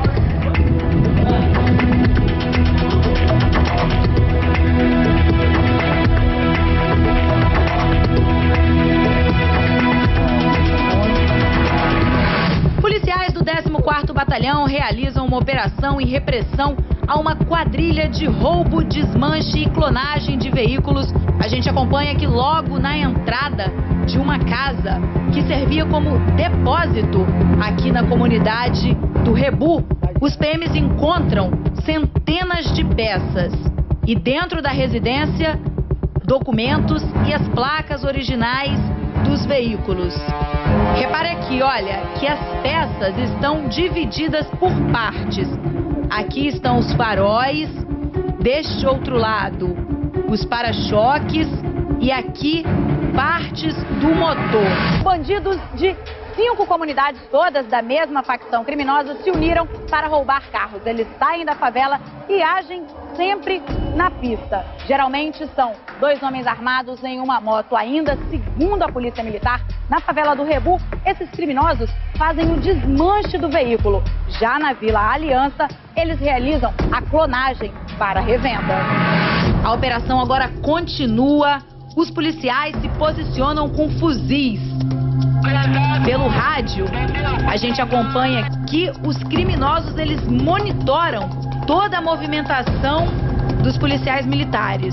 Policiais do décimo quarto Batalhão realizam uma operação em repressão a uma quadrilha de roubo, desmanche e clonagem de veículos. A gente acompanha que logo na entrada de uma casa que servia como depósito aqui na comunidade do Rebu, os P Ms encontram centenas de peças e dentro da residência, documentos e as placas originais dos veículos. Repare aqui, olha, que as peças estão divididas por partes. Aqui estão os faróis, deste outro lado os para-choques e aqui partes do motor. Bandidos de cinco comunidades, todas da mesma facção criminosa, se uniram para roubar carros. Eles saem da favela e agem sempre na pista. Geralmente são dois homens armados em uma moto. Ainda, segundo a Polícia Militar, na favela do Rebu, esses criminosos fazem o desmanche do veículo. Já na Vila Aliança, eles realizam a clonagem para revenda. A operação agora continua. Os policiais se posicionam com fuzis. Pelo rádio, a gente acompanha que os criminosos eles monitoram toda a movimentação dos policiais militares.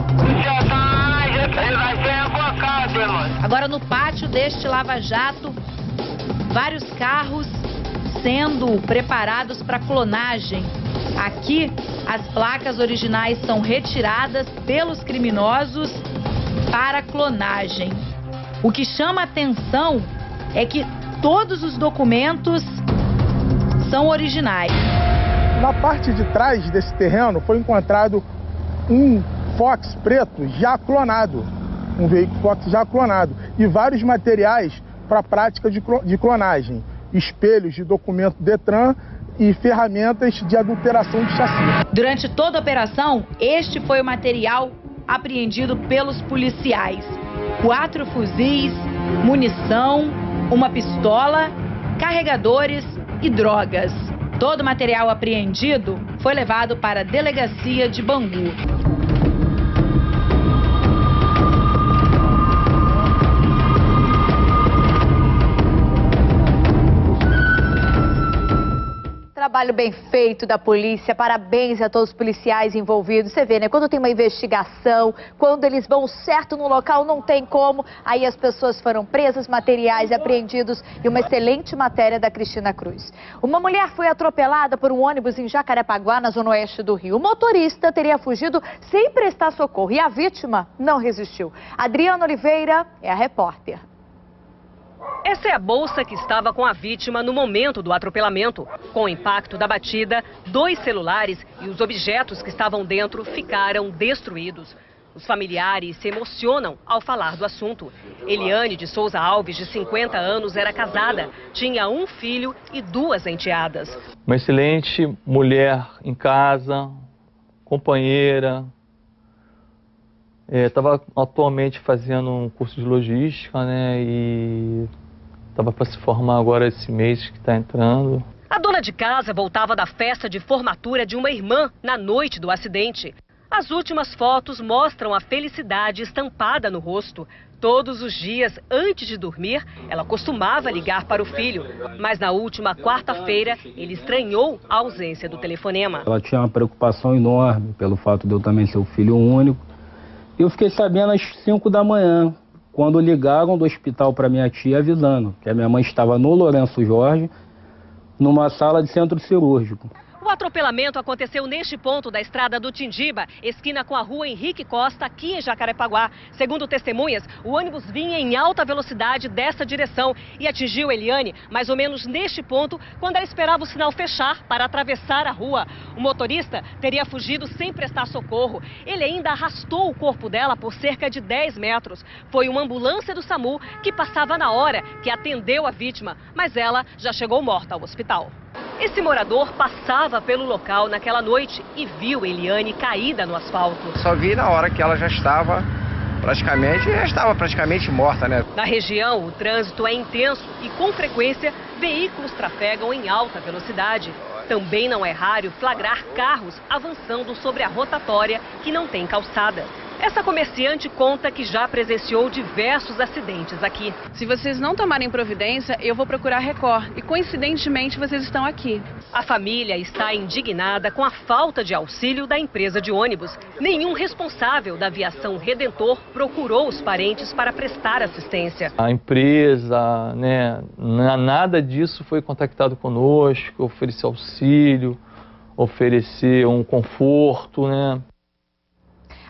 Agora no pátio deste lava-jato, vários carros sendo preparados para clonagem. Aqui, as placas originais são retiradas pelos criminosos para clonagem. O que chama atenção é que todos os documentos são originais. Na parte de trás desse terreno foi encontrado um Fox preto já clonado, um veículo Fox já clonado, e vários materiais para a prática de clonagem, espelhos de documento Detran e ferramentas de adulteração de chassi. Durante toda a operação, este foi o material apreendido pelos policiais. Quatro fuzis, munição, uma pistola, carregadores e drogas. Todo o material apreendido foi levado para a delegacia de Bangu. Trabalho bem feito da polícia, parabéns a todos os policiais envolvidos. Você vê, né? Quando tem uma investigação, quando eles vão certo no local, não tem como. Aí as pessoas foram presas, materiais apreendidos e uma excelente matéria da Cristina Cruz. Uma mulher foi atropelada por um ônibus em Jacarepaguá, na zona oeste do Rio. O motorista teria fugido sem prestar socorro e a vítima não resistiu. Adriana Oliveira é a repórter. Essa é a bolsa que estava com a vítima no momento do atropelamento. Com o impacto da batida, dois celulares e os objetos que estavam dentro ficaram destruídos. Os familiares se emocionam ao falar do assunto. Eliane de Souza Alves, de cinquenta anos, era casada, tinha um filho e duas enteadas. Uma excelente mulher em casa, companheira. Estava é, atualmente fazendo um curso de logística, né, e estava para se formar agora esse mês que está entrando. A dona de casa voltava da festa de formatura de uma irmã na noite do acidente. As últimas fotos mostram a felicidade estampada no rosto. Todos os dias, antes de dormir, ela costumava ligar para o filho. Mas na última quarta-feira, ele estranhou a ausência do telefonema. Ela tinha uma preocupação enorme pelo fato de eu também ser o filho único. Eu fiquei sabendo às cinco da manhã, quando ligaram do hospital para minha tia avisando que a minha mãe estava no Lourenço Jorge, numa sala de centro cirúrgico. O atropelamento aconteceu neste ponto da estrada do Tindiba, esquina com a rua Henrique Costa, aqui em Jacarepaguá. Segundo testemunhas, o ônibus vinha em alta velocidade dessa direção e atingiu Eliane mais ou menos neste ponto, quando ela esperava o sinal fechar para atravessar a rua. O motorista teria fugido sem prestar socorro. Ele ainda arrastou o corpo dela por cerca de dez metros. Foi uma ambulância do SAMU que passava na hora que atendeu a vítima, mas ela já chegou morta ao hospital. Esse morador passava pelo local naquela noite e viu Eliane caída no asfalto. Só vi na hora que ela já estava praticamente, já estava praticamente morta, né? Na região, o trânsito é intenso e, com frequência, veículos trafegam em alta velocidade. Também não é raro flagrar carros avançando sobre a rotatória que não tem calçada. Essa comerciante conta que já presenciou diversos acidentes aqui. Se vocês não tomarem providência, eu vou procurar a Record. E coincidentemente vocês estão aqui. A família está indignada com a falta de auxílio da empresa de ônibus. Nenhum responsável da aviação Redentor procurou os parentes para prestar assistência. A empresa, né, nada disso foi contactado conosco, oferecer auxílio, oferecer um conforto, né?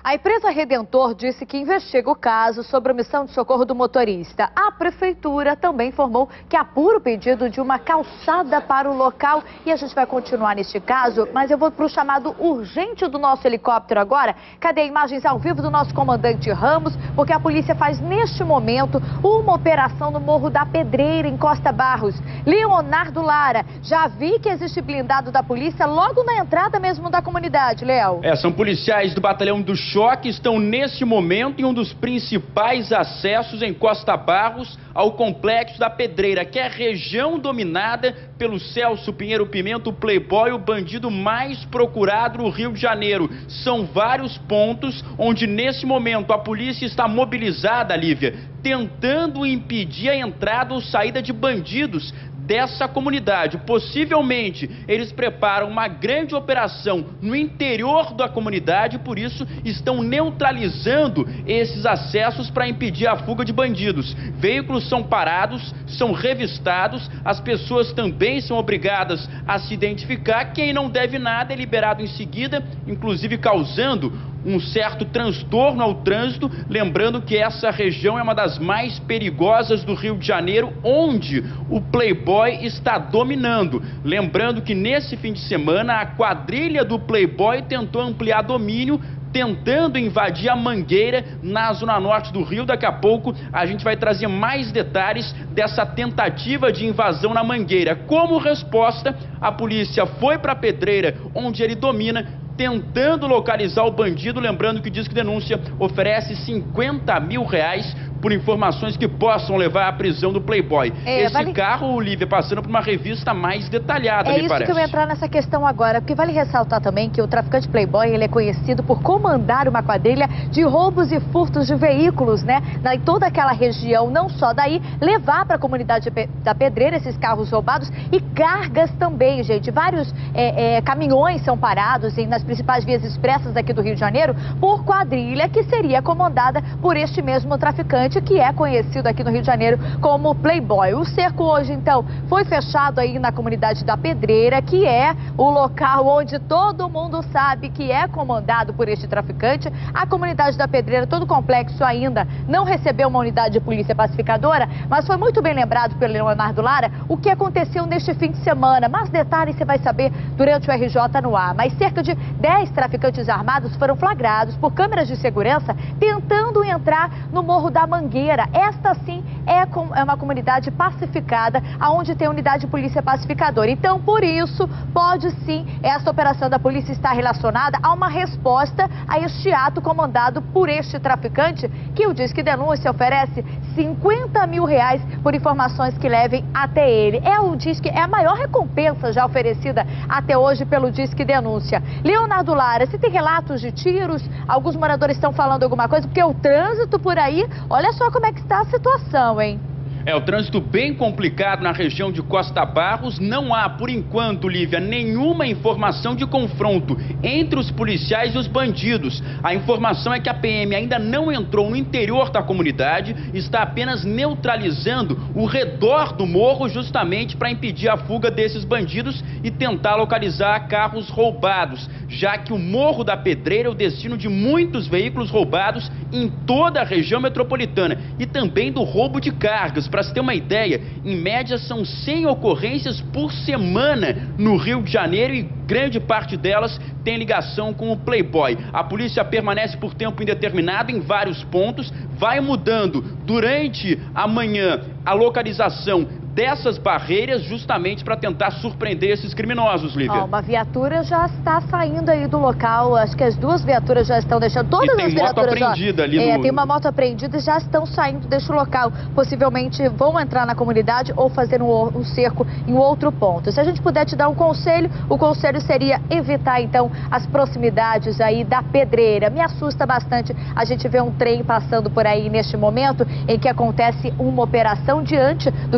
A empresa Redentor disse que investiga o caso sobre omissão de socorro do motorista. A prefeitura também informou que apura o pedido de uma calçada para o local. E a gente vai continuar neste caso, mas eu vou para o chamado urgente do nosso helicóptero agora. Cadê imagens ao vivo do nosso comandante Ramos? Porque a polícia faz neste momento uma operação no Morro da Pedreira, em Costa Barros. Leonardo Lara, já vi que existe blindado da polícia logo na entrada mesmo da comunidade, Léo. É, são policiais do Batalhão do Choque, estão neste momento em um dos principais acessos em Costa Barros ao Complexo da Pedreira, que é a região dominada pelo Celso Pinheiro Pimenta, o playboy, o bandido mais procurado no Rio de Janeiro. São vários pontos onde nesse momento a polícia está mobilizada, Lívia, tentando impedir a entrada ou saída de bandidos dessa comunidade. Possivelmente eles preparam uma grande operação no interior da comunidade, por isso estão neutralizando esses acessos para impedir a fuga de bandidos. Veículos são parados, são revistados, as pessoas também são obrigadas a se identificar. Quem não deve nada é liberado em seguida, inclusive causando um certo transtorno ao trânsito, lembrando que essa região é uma das mais perigosas do Rio de Janeiro, onde o playboy está dominando. Lembrando que nesse fim de semana a quadrilha do playboy tentou ampliar domínio, tentando invadir a Mangueira, na zona norte do Rio. Daqui a pouco a gente vai trazer mais detalhes dessa tentativa de invasão na Mangueira. Como resposta, a polícia foi para a Pedreira, onde ele domina, tentando localizar o bandido. Lembrando que o Disque Denúncia oferece cinquenta mil reais por informações que possam levar à prisão do playboy. É, Esse vale... carro, Lívia, passando por uma revista mais detalhada, é me parece. É isso que eu ia entrar nessa questão agora, porque vale ressaltar também que o traficante playboy, ele é conhecido por comandar uma quadrilha de roubos e furtos de veículos, né? Em toda aquela região, não só daí, levar para a comunidade da Pedreira esses carros roubados e cargas também, gente. Vários é, é, caminhões são parados em, nas principais vias expressas aqui do Rio de Janeiro por quadrilha que seria comandada por este mesmo traficante, que é conhecido aqui no Rio de Janeiro como playboy. O cerco hoje, então, foi fechado aí na comunidade da Pedreira, que é o local onde todo mundo sabe que é comandado por este traficante. A comunidade da Pedreira, todo o complexo ainda não recebeu uma unidade de polícia pacificadora, mas foi muito bem lembrado pelo Leonardo Lara o que aconteceu neste fim de semana. Mais detalhes você vai saber durante o R J no ar. Mas cerca de dez traficantes armados foram flagrados por câmeras de segurança tentando entrar no Morro da Mangueira. Esta sim é uma comunidade pacificada, onde tem unidade de polícia pacificadora. Então, por isso, pode sim essa operação da polícia estar relacionada a uma resposta a este ato comandado por este traficante, que o Disque Denúncia oferece cinquenta mil reais por informações que levem até ele. É o Disque, é a maior recompensa já oferecida até hoje pelo Disque Denúncia. Leonardo Lara, se tem relatos de tiros, alguns moradores estão falando alguma coisa, porque o trânsito por aí, olha só como é que está a situação, hein? É, o trânsito bem complicado na região de Costa Barros. Não há, por enquanto, Lívia, nenhuma informação de confronto entre os policiais e os bandidos. A informação é que a P M ainda não entrou no interior da comunidade, está apenas neutralizando o redor do morro, justamente para impedir a fuga desses bandidos e tentar localizar carros roubados, já que o Morro da Pedreira é o destino de muitos veículos roubados em toda a região metropolitana e também do roubo de cargas. Para se ter uma ideia, em média são cem ocorrências por semana no Rio de Janeiro e grande parte delas tem ligação com o playboy. A polícia permanece por tempo indeterminado em vários pontos, vai mudando durante a manhã a localização dessas barreiras, justamente para tentar surpreender esses criminosos, Lívia. Ó, uma viatura já está saindo aí do local, acho que as duas viaturas já estão deixando, todas e tem as moto viaturas apreendida ó, ali é, no... tem uma moto apreendida e já estão saindo deste local, possivelmente vão entrar na comunidade ou fazer um, um cerco em outro ponto. Se a gente puder te dar um conselho, o conselho seria evitar então as proximidades aí da Pedreira. Me assusta bastante a gente ver um trem passando por aí neste momento em que acontece uma operação diante do que aconteceu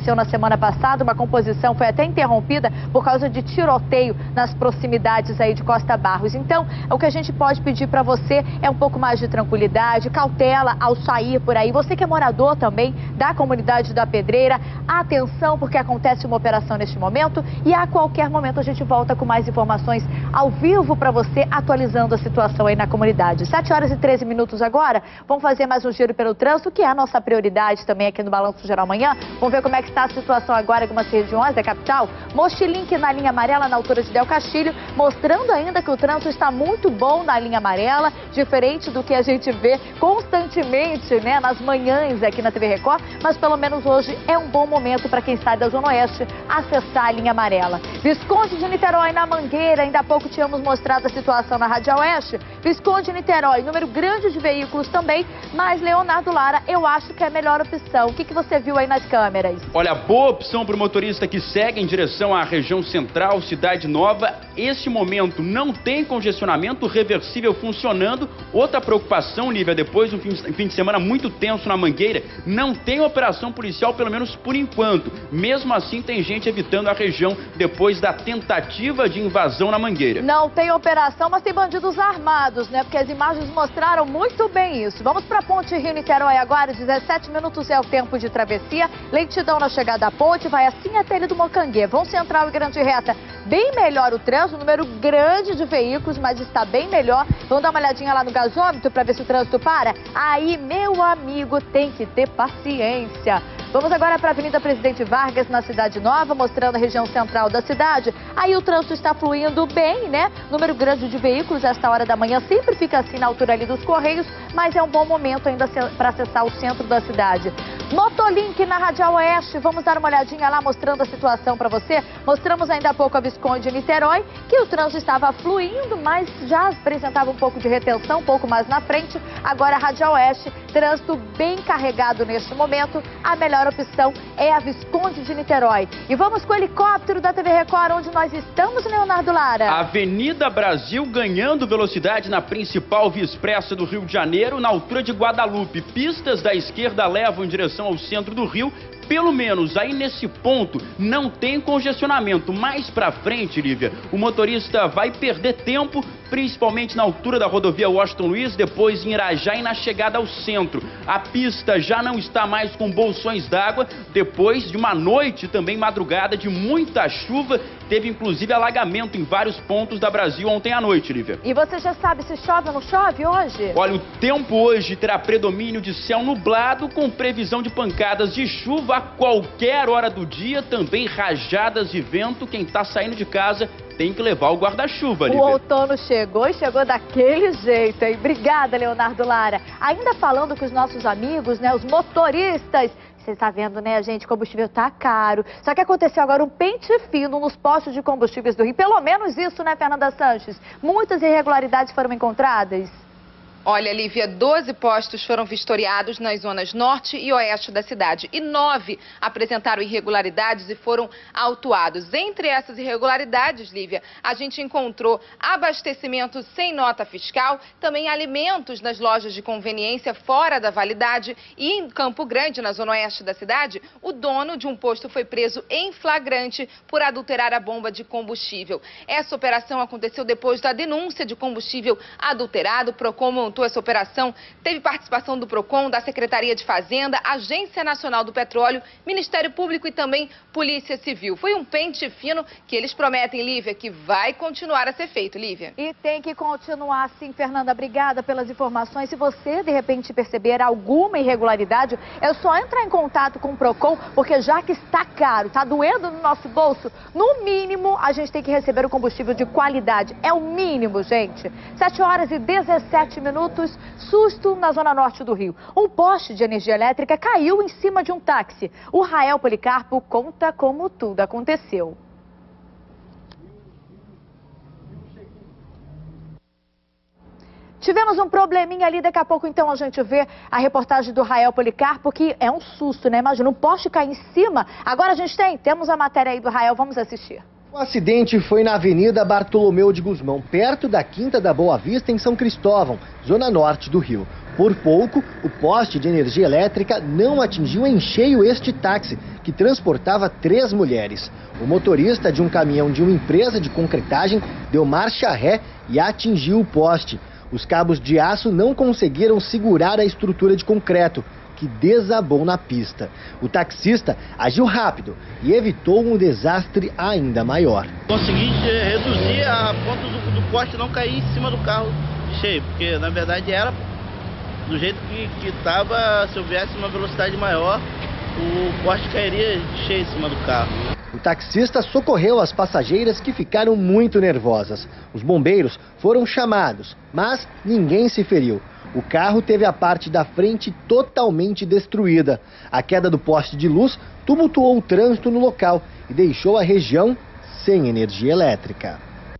aconteceu na semana passada. Uma composição foi até interrompida por causa de tiroteio nas proximidades aí de Costa Barros. Então, o que a gente pode pedir para você é um pouco mais de tranquilidade, cautela ao sair por aí. Você que é morador também da comunidade da Pedreira, atenção porque acontece uma operação neste momento e a qualquer momento a gente volta com mais informações ao vivo para você, atualizando a situação aí na comunidade. sete horas e treze minutos agora, vamos fazer mais um giro pelo trânsito, que é a nossa prioridade também aqui no Balanço Geral Amanhã. Vamos ver como é que está a situação agora em algumas regiões da capital. Mochilink na linha amarela, na altura de Del Castilho, mostrando ainda que o trânsito está muito bom na linha amarela, diferente do que a gente vê constantemente, né, nas manhãs aqui na T V Record, mas pelo menos hoje é um bom momento para quem sai da Zona Oeste acessar a linha amarela. Visconde de Niterói, na Mangueira, ainda há pouco tínhamos mostrado a situação na Radial Oeste. Visconde de Niterói, número grande de veículos também, mas Leonardo Lara, eu acho que é a melhor opção. O que, que você viu aí nas câmeras? Olha, boa opção para o motorista que segue em direção à região central, Cidade Nova. Este momento não tem congestionamento, reversível funcionando. Outra preocupação, Lívia, depois de um fim de semana muito tenso na Mangueira, não tem operação policial, pelo menos por enquanto. Mesmo assim, tem gente evitando a região depois da tentativa de invasão na Mangueira. Não tem operação, mas tem bandidos armados, né? Porque as imagens mostraram muito bem isso. Vamos para a Ponte Rio-Niterói agora, dezessete minutos é o tempo de travessia. Lentidão na chegada à ponte, vai assim até ele do Mocanguê. Vão Central e Grande Reta, bem melhor o trânsito, número grande de veículos, mas está bem melhor. Vamos dar uma olhadinha lá no gasômetro para ver se o trânsito para? Aí, meu amigo, tem que ter paciência. Vamos agora para a Avenida Presidente Vargas, na Cidade Nova, mostrando a região central da cidade. Aí o trânsito está fluindo bem, né? Número grande de veículos, esta hora da manhã sempre fica assim na altura ali dos Correios, mas é um bom momento ainda para acessar o centro da cidade. Motolink na Radial Oeste, vamos dar uma olhadinha lá mostrando a situação para você. Mostramos ainda há pouco a Visconde de Niterói, que o trânsito estava fluindo, mas já apresentava um pouco de retenção, um pouco mais na frente. Agora a Radial Oeste, trânsito bem carregado neste momento. A melhor opção é a Visconde de Niterói. E vamos com o helicóptero da T V Record, onde nós estamos, Leonardo Lara. Avenida Brasil ganhando velocidade na principal via expressa do Rio de Janeiro, na altura de Guadalupe. Pistas da esquerda levam em direção ao centro do Rio. Pelo menos aí nesse ponto não tem congestionamento. Mais pra frente, Lívia, o motorista vai perder tempo, principalmente na altura da rodovia Washington Luiz, depois em Irajá e na chegada ao centro. A pista já não está mais com bolsões d'água, depois de uma noite também madrugada de muita chuva. Teve inclusive alagamento em vários pontos da Brasil ontem à noite, Lívia. E você já sabe se chove ou não chove hoje? Olha, o tempo hoje terá predomínio de céu nublado, com previsão de pancadas de chuva a qualquer hora do dia, também rajadas de vento. Quem está saindo de casa tem que levar o guarda-chuva, Lívia. O outono chegou e chegou daquele jeito, hein? Obrigada, Leonardo Lara. Ainda falando com os nossos amigos, né, os motoristas. Você está vendo, né, gente, o combustível tá caro. Só que aconteceu agora um pente fino nos postos de combustíveis do Rio. Pelo menos isso, né, Fernanda Sanches? Muitas irregularidades foram encontradas. Olha, Lívia, doze postos foram vistoriados nas zonas norte e oeste da cidade e nove apresentaram irregularidades e foram autuados. Entre essas irregularidades, Lívia, a gente encontrou abastecimento sem nota fiscal, também alimentos nas lojas de conveniência fora da validade e em Campo Grande, na zona oeste da cidade, o dono de um posto foi preso em flagrante por adulterar a bomba de combustível. Essa operação aconteceu depois da denúncia de combustível adulterado. O Procon montou essa operação, teve participação do Procon, da Secretaria de Fazenda, Agência Nacional do Petróleo, Ministério Público e também Polícia Civil. Foi um pente fino que eles prometem, Lívia, que vai continuar a ser feito, Lívia. E tem que continuar sim, Fernanda. Obrigada pelas informações. Se você, de repente, perceber alguma irregularidade, é só entrar em contato com o Procon, porque já que está caro, está doendo no nosso bolso, no mínimo, a gente tem que receber o combustível de qualidade. É o mínimo, gente. sete horas e dezessete minutos. Susto na zona norte do Rio. Um poste de energia elétrica caiu em cima de um táxi. O Rael Policarpo conta como tudo aconteceu. Tivemos um probleminha ali, daqui a pouco então a gente vê a reportagem do Rael Policarpo, que é um susto, né? Imagina, um poste cair em cima. Agora a gente tem, temos a matéria aí do Rael, vamos assistir. O acidente foi na Avenida Bartolomeu de Gusmão, perto da Quinta da Boa Vista, em São Cristóvão, zona norte do Rio. Por pouco, o poste de energia elétrica não atingiu em cheio este táxi, que transportava três mulheres. O motorista de um caminhão de uma empresa de concretagem deu marcha ré e atingiu o poste. Os cabos de aço não conseguiram segurar a estrutura de concreto, que desabou na pista. O taxista agiu rápido e evitou um desastre ainda maior. Consegui reduzir a ponto do, do poste não cair em cima do carro cheio, porque na verdade era do jeito que estava, se houvesse uma velocidade maior, o poste cairia cheio em cima do carro. O taxista socorreu as passageiras que ficaram muito nervosas. Os bombeiros foram chamados, mas ninguém se feriu. O carro teve a parte da frente totalmente destruída. A queda do poste de luz tumultuou o trânsito no local e deixou a região sem energia elétrica.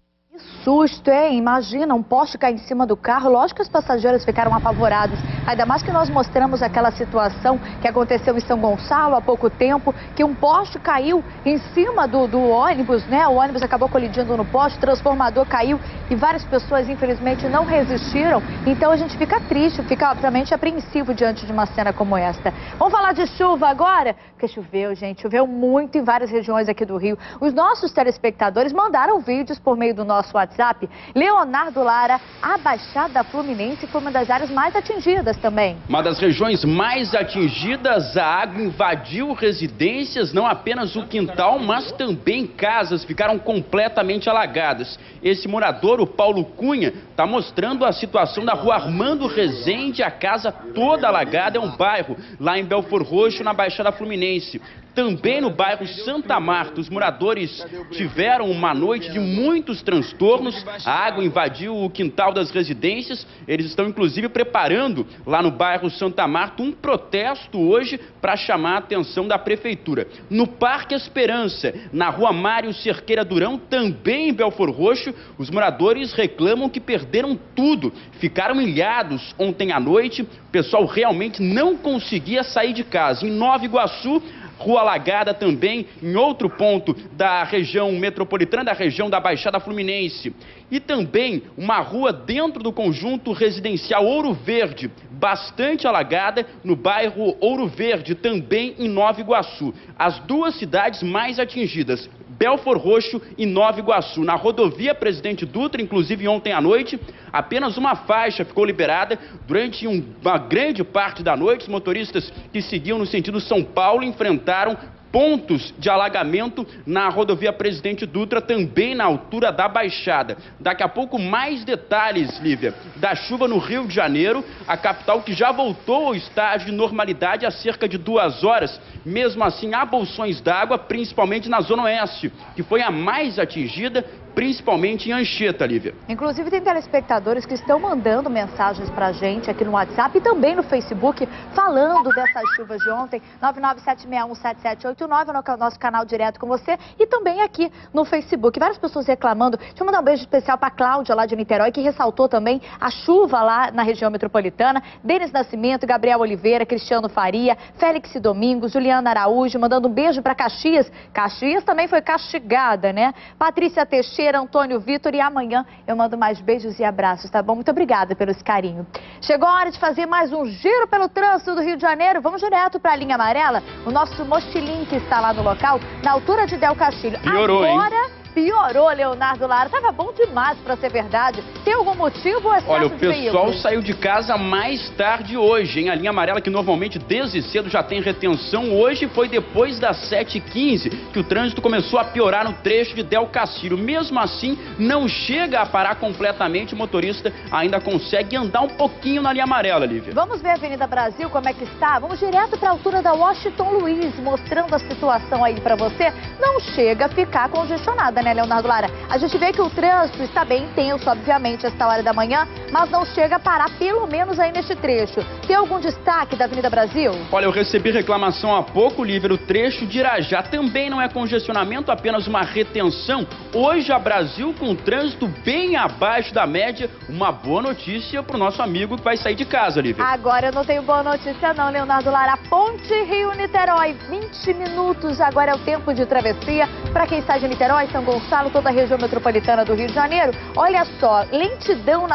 Susto, hein? Imagina um poste cair em cima do carro. Lógico que os passageiros ficaram apavorados. Ainda mais que nós mostramos aquela situação que aconteceu em São Gonçalo há pouco tempo, que um poste caiu em cima do, do ônibus, né? O ônibus acabou colidindo no poste, o transformador caiu e várias pessoas, infelizmente, não resistiram. Então a gente fica triste, fica, obviamente, apreensivo diante de uma cena como esta. Vamos falar de chuva agora? Porque choveu, gente. Choveu muito em várias regiões aqui do Rio. Os nossos telespectadores mandaram vídeos por meio do nosso WhatsApp. Leonardo Lara, a Baixada Fluminense foi uma das áreas mais atingidas também. Uma das regiões mais atingidas, a água invadiu residências, não apenas o quintal, mas também casas ficaram completamente alagadas. Esse morador, o Paulo Cunha, está mostrando a situação da rua Armando Rezende, a casa toda alagada, é um bairro lá em Belford Roxo, na Baixada Fluminense. Também no bairro Santa Marta, os moradores tiveram uma noite de muitos transtornos. A água invadiu o quintal das residências. Eles estão, inclusive, preparando lá no bairro Santa Marta um protesto hoje para chamar a atenção da prefeitura. No Parque Esperança, na rua Mário Cerqueira Durão, também em Belford Roxo, os moradores reclamam que perderam tudo. Ficaram ilhados ontem à noite. O pessoal realmente não conseguia sair de casa. Em Nova Iguaçu, rua alagada também em outro ponto da região metropolitana, da região da Baixada Fluminense. E também uma rua dentro do conjunto residencial Ouro Verde, bastante alagada no bairro Ouro Verde, também em Nova Iguaçu. As duas cidades mais atingidas, Belford Roxo e Nova Iguaçu. Na rodovia Presidente Dutra, inclusive ontem à noite, apenas uma faixa ficou liberada durante um, uma grande parte da noite. Os motoristas que seguiam no sentido São Paulo enfrentaram pontos de alagamento na rodovia Presidente Dutra, também na altura da Baixada. Daqui a pouco mais detalhes, Lívia, da chuva no Rio de Janeiro, a capital que já voltou ao estágio de normalidade há cerca de duas horas. Mesmo assim, há bolsões d'água, principalmente na Zona Oeste, que foi a mais atingida, principalmente em Anchieta, Lívia. Inclusive tem telespectadores que estão mandando mensagens pra gente aqui no WhatsApp e também no Facebook, falando dessas chuvas de ontem. nove nove sete seis um sete sete oito nove é o nosso canal direto com você e também aqui no Facebook. Várias pessoas reclamando. Deixa eu mandar um beijo especial pra Cláudia lá de Niterói, que ressaltou também a chuva lá na região metropolitana. Denis Nascimento, Gabriel Oliveira, Cristiano Faria, Félix Domingos, Juliana Araújo, mandando um beijo pra Caxias. Caxias também foi castigada, né? Patrícia Teixeira, Antônio Vitor, e amanhã eu mando mais beijos e abraços, tá bom? Muito obrigada pelo esse carinho. Chegou a hora de fazer mais um giro pelo trânsito do Rio de Janeiro. Vamos direto para a linha amarela. O nosso mochilim que está lá no local, na altura de Del Castilho. Piorou, Agora... hein? Piorou, Leonardo Lara. Tava bom demais pra ser verdade. Tem algum motivo ou é Olha, o de pessoal veículos? saiu de casa mais tarde hoje, hein? A linha amarela, que normalmente desde cedo já tem retenção, hoje foi depois das sete e quinze que o trânsito começou a piorar no trecho de Del Castilho. Mesmo assim, não chega a parar completamente. O motorista ainda consegue andar um pouquinho na linha amarela, Lívia. Vamos ver a Avenida Brasil, como é que está? Vamos direto para a altura da Washington Luiz, mostrando a situação aí para você. Não chega a ficar congestionada, né, Leonardo Lara? A gente vê que o trânsito está bem intenso, obviamente, esta hora da manhã, mas não chega a parar, pelo menos aí neste trecho. Tem algum destaque da Avenida Brasil? Olha, eu recebi reclamação há pouco, Lívia, o trecho de Irajá também não é congestionamento, apenas uma retenção. Hoje a Brasil com trânsito bem abaixo da média, uma boa notícia para o nosso amigo que vai sair de casa, Lívia. Agora eu não tenho boa notícia não, Leonardo Lara. Ponte Rio-Niterói, vinte minutos, agora é o tempo de travessia. Para quem está de Niterói, São Gonçalo, toda a região metropolitana do Rio de Janeiro, olha só, lentidão na chegada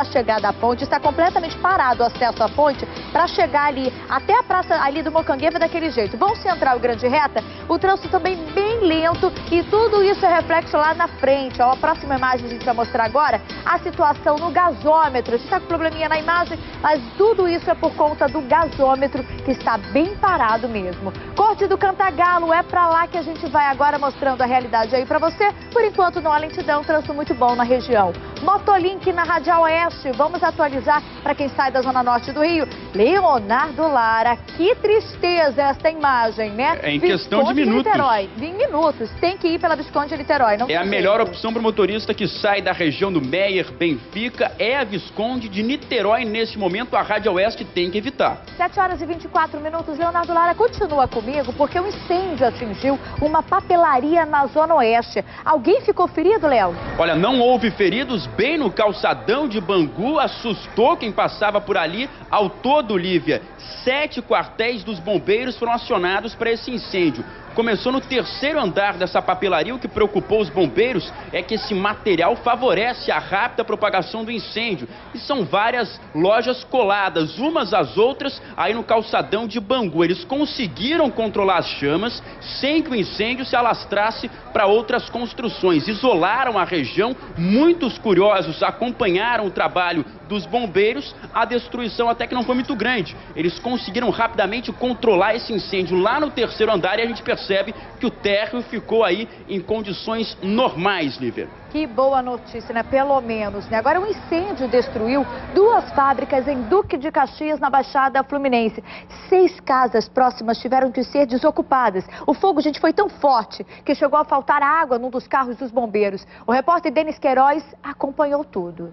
da ponte, está completamente parado o acesso à ponte para chegar ali, até a praça ali do Mocangueva daquele jeito. Vão Central e Grande Reta, o trânsito também bem lento e tudo isso é reflexo lá na frente. Ó, a próxima imagem a gente vai mostrar agora a situação no gasômetro. A gente está com probleminha na imagem, mas tudo isso é por conta do gasômetro que está bem parado mesmo. Corte do Cantagalo, é para lá que a gente vai agora mostrando a realidade aí para você. Por enquanto não há lentidão, trânsito muito bom na região. Motolink na Radial Oeste, vamos atualizar para quem sai da Zona Norte do Rio. Leonardo Lara, que tristeza essa imagem, né? É em questão de minutos. Niterói, em minutos, tem que ir pela Visconde de Niterói. Não é a melhor opção para o motorista que sai da região do Meier, Benfica, é a Visconde de Niterói. Nesse momento, a Radial Oeste tem que evitar. sete horas e vinte e quatro minutos, Leonardo Lara continua comigo porque um incêndio atingiu uma papelaria na Zona Oeste. Alguém ficou ferido, Léo? Olha, não houve feridos, bem no calçadão de Bangu, assustou quem passava por ali. Ao todo, Lívia, sete quartéis dos bombeiros foram acionados para esse incêndio. Começou no terceiro andar dessa papelaria. O que preocupou os bombeiros é que esse material favorece a rápida propagação do incêndio. E são várias lojas coladas, umas às outras, aí no calçadão de Bangu. Eles conseguiram controlar as chamas sem que o incêndio se alastrasse para outras construções. Isolaram a região. Muitos curiosos acompanharam o trabalho dos bombeiros. A destruição até que não foi muito grande. Eles conseguiram rapidamente controlar esse incêndio lá no terceiro andar e a gente percebe que o térreo ficou aí em condições normais, Lívia. Que boa notícia, né? Pelo menos, né? Agora, um incêndio destruiu duas fábricas em Duque de Caxias, na Baixada Fluminense. Seis casas próximas tiveram que ser desocupadas. O fogo, gente, foi tão forte que chegou a faltar água num dos carros dos bombeiros. O repórter Denis Queiroz acompanhou tudo.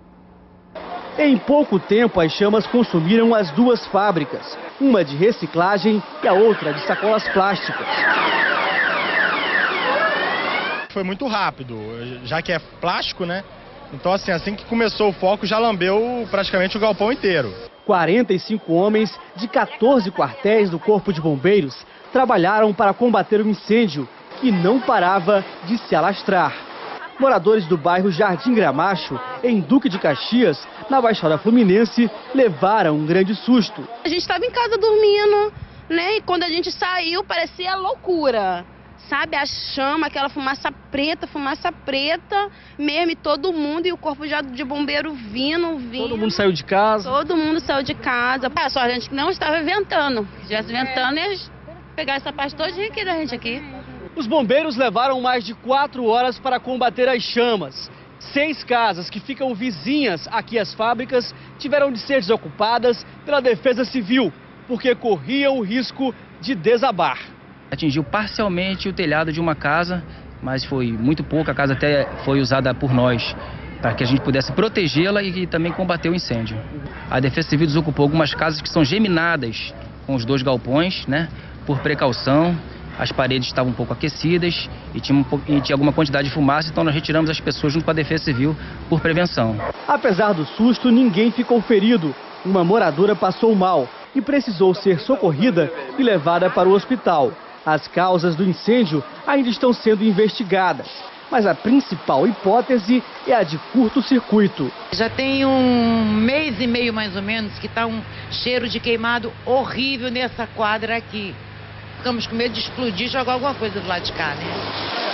Em pouco tempo, as chamas consumiram as duas fábricas, uma de reciclagem e a outra de sacolas plásticas. Foi muito rápido, já que é plástico, né? Então, assim, assim que começou o foco, já lambeu praticamente o galpão inteiro. quarenta e cinco homens de quatorze quartéis do Corpo de Bombeiros trabalharam para combater o incêndio, que não parava de se alastrar. Moradores do bairro Jardim Gramacho, em Duque de Caxias, na Baixada Fluminense, levaram um grande susto. A gente estava em casa dormindo, né? E quando a gente saiu, parecia loucura. Sabe, a chama, aquela fumaça preta, fumaça preta, mesmo, e todo mundo, e o corpo já de bombeiro vindo, vindo. Todo mundo saiu de casa? Todo mundo saiu de casa. É, só a gente não estava ventando. Se estivesse ventando, ia pegar essa parte todinha aqui da gente aqui. Os bombeiros levaram mais de quatro horas para combater as chamas. Seis casas que ficam vizinhas aqui às fábricas tiveram de ser desocupadas pela Defesa Civil, porque corriam o risco de desabar. Atingiu parcialmente o telhado de uma casa, mas foi muito pouco. A casa até foi usada por nós para que a gente pudesse protegê-la e também combater o incêndio. A Defesa Civil desocupou algumas casas que são geminadas com os dois galpões, né, por precaução. As paredes estavam um pouco aquecidas e tinha, um, e tinha alguma quantidade de fumaça, então nós retiramos as pessoas junto com a Defesa Civil por prevenção. Apesar do susto, ninguém ficou ferido. Uma moradora passou mal e precisou ser socorrida e levada para o hospital. As causas do incêndio ainda estão sendo investigadas, mas a principal hipótese é a de curto-circuito. Já tem um mês e meio mais ou menos que está um cheiro de queimado horrível nessa quadra aqui. Ficamos com medo de explodir e jogar alguma coisa do lado de cá, né?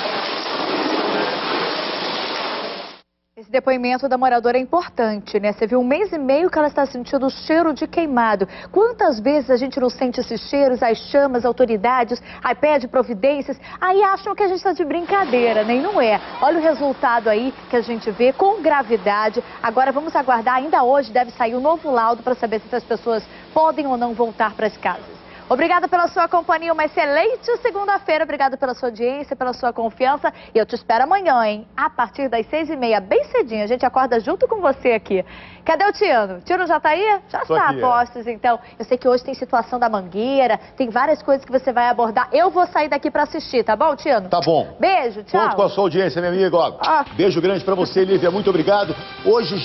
Esse depoimento da moradora é importante, né? Você viu um mês e meio que ela está sentindo o cheiro de queimado. Quantas vezes a gente não sente esses cheiros, as chamas, autoridades, aí pede providências, aí acham que a gente está de brincadeira, né? E não é. Olha o resultado aí que a gente vê com gravidade. Agora vamos aguardar, ainda hoje deve sair um novo laudo para saber se essas pessoas podem ou não voltar para as casas. Obrigada pela sua companhia, uma excelente segunda-feira. Obrigada pela sua audiência, pela sua confiança. E eu te espero amanhã, hein? A partir das seis e meia, bem cedinho. A gente acorda junto com você aqui. Cadê o Tiano? O Tiano já tá aí? Já Tô está, aqui, apostos, é. Então. Eu sei que hoje tem situação da Mangueira, tem várias coisas que você vai abordar. Eu vou sair daqui para assistir, tá bom, Tiano? Tá bom. Beijo, tchau. Conto com a sua audiência, minha amiga. Ó, ah. Beijo grande para você, Lívia. Muito obrigado. Hoje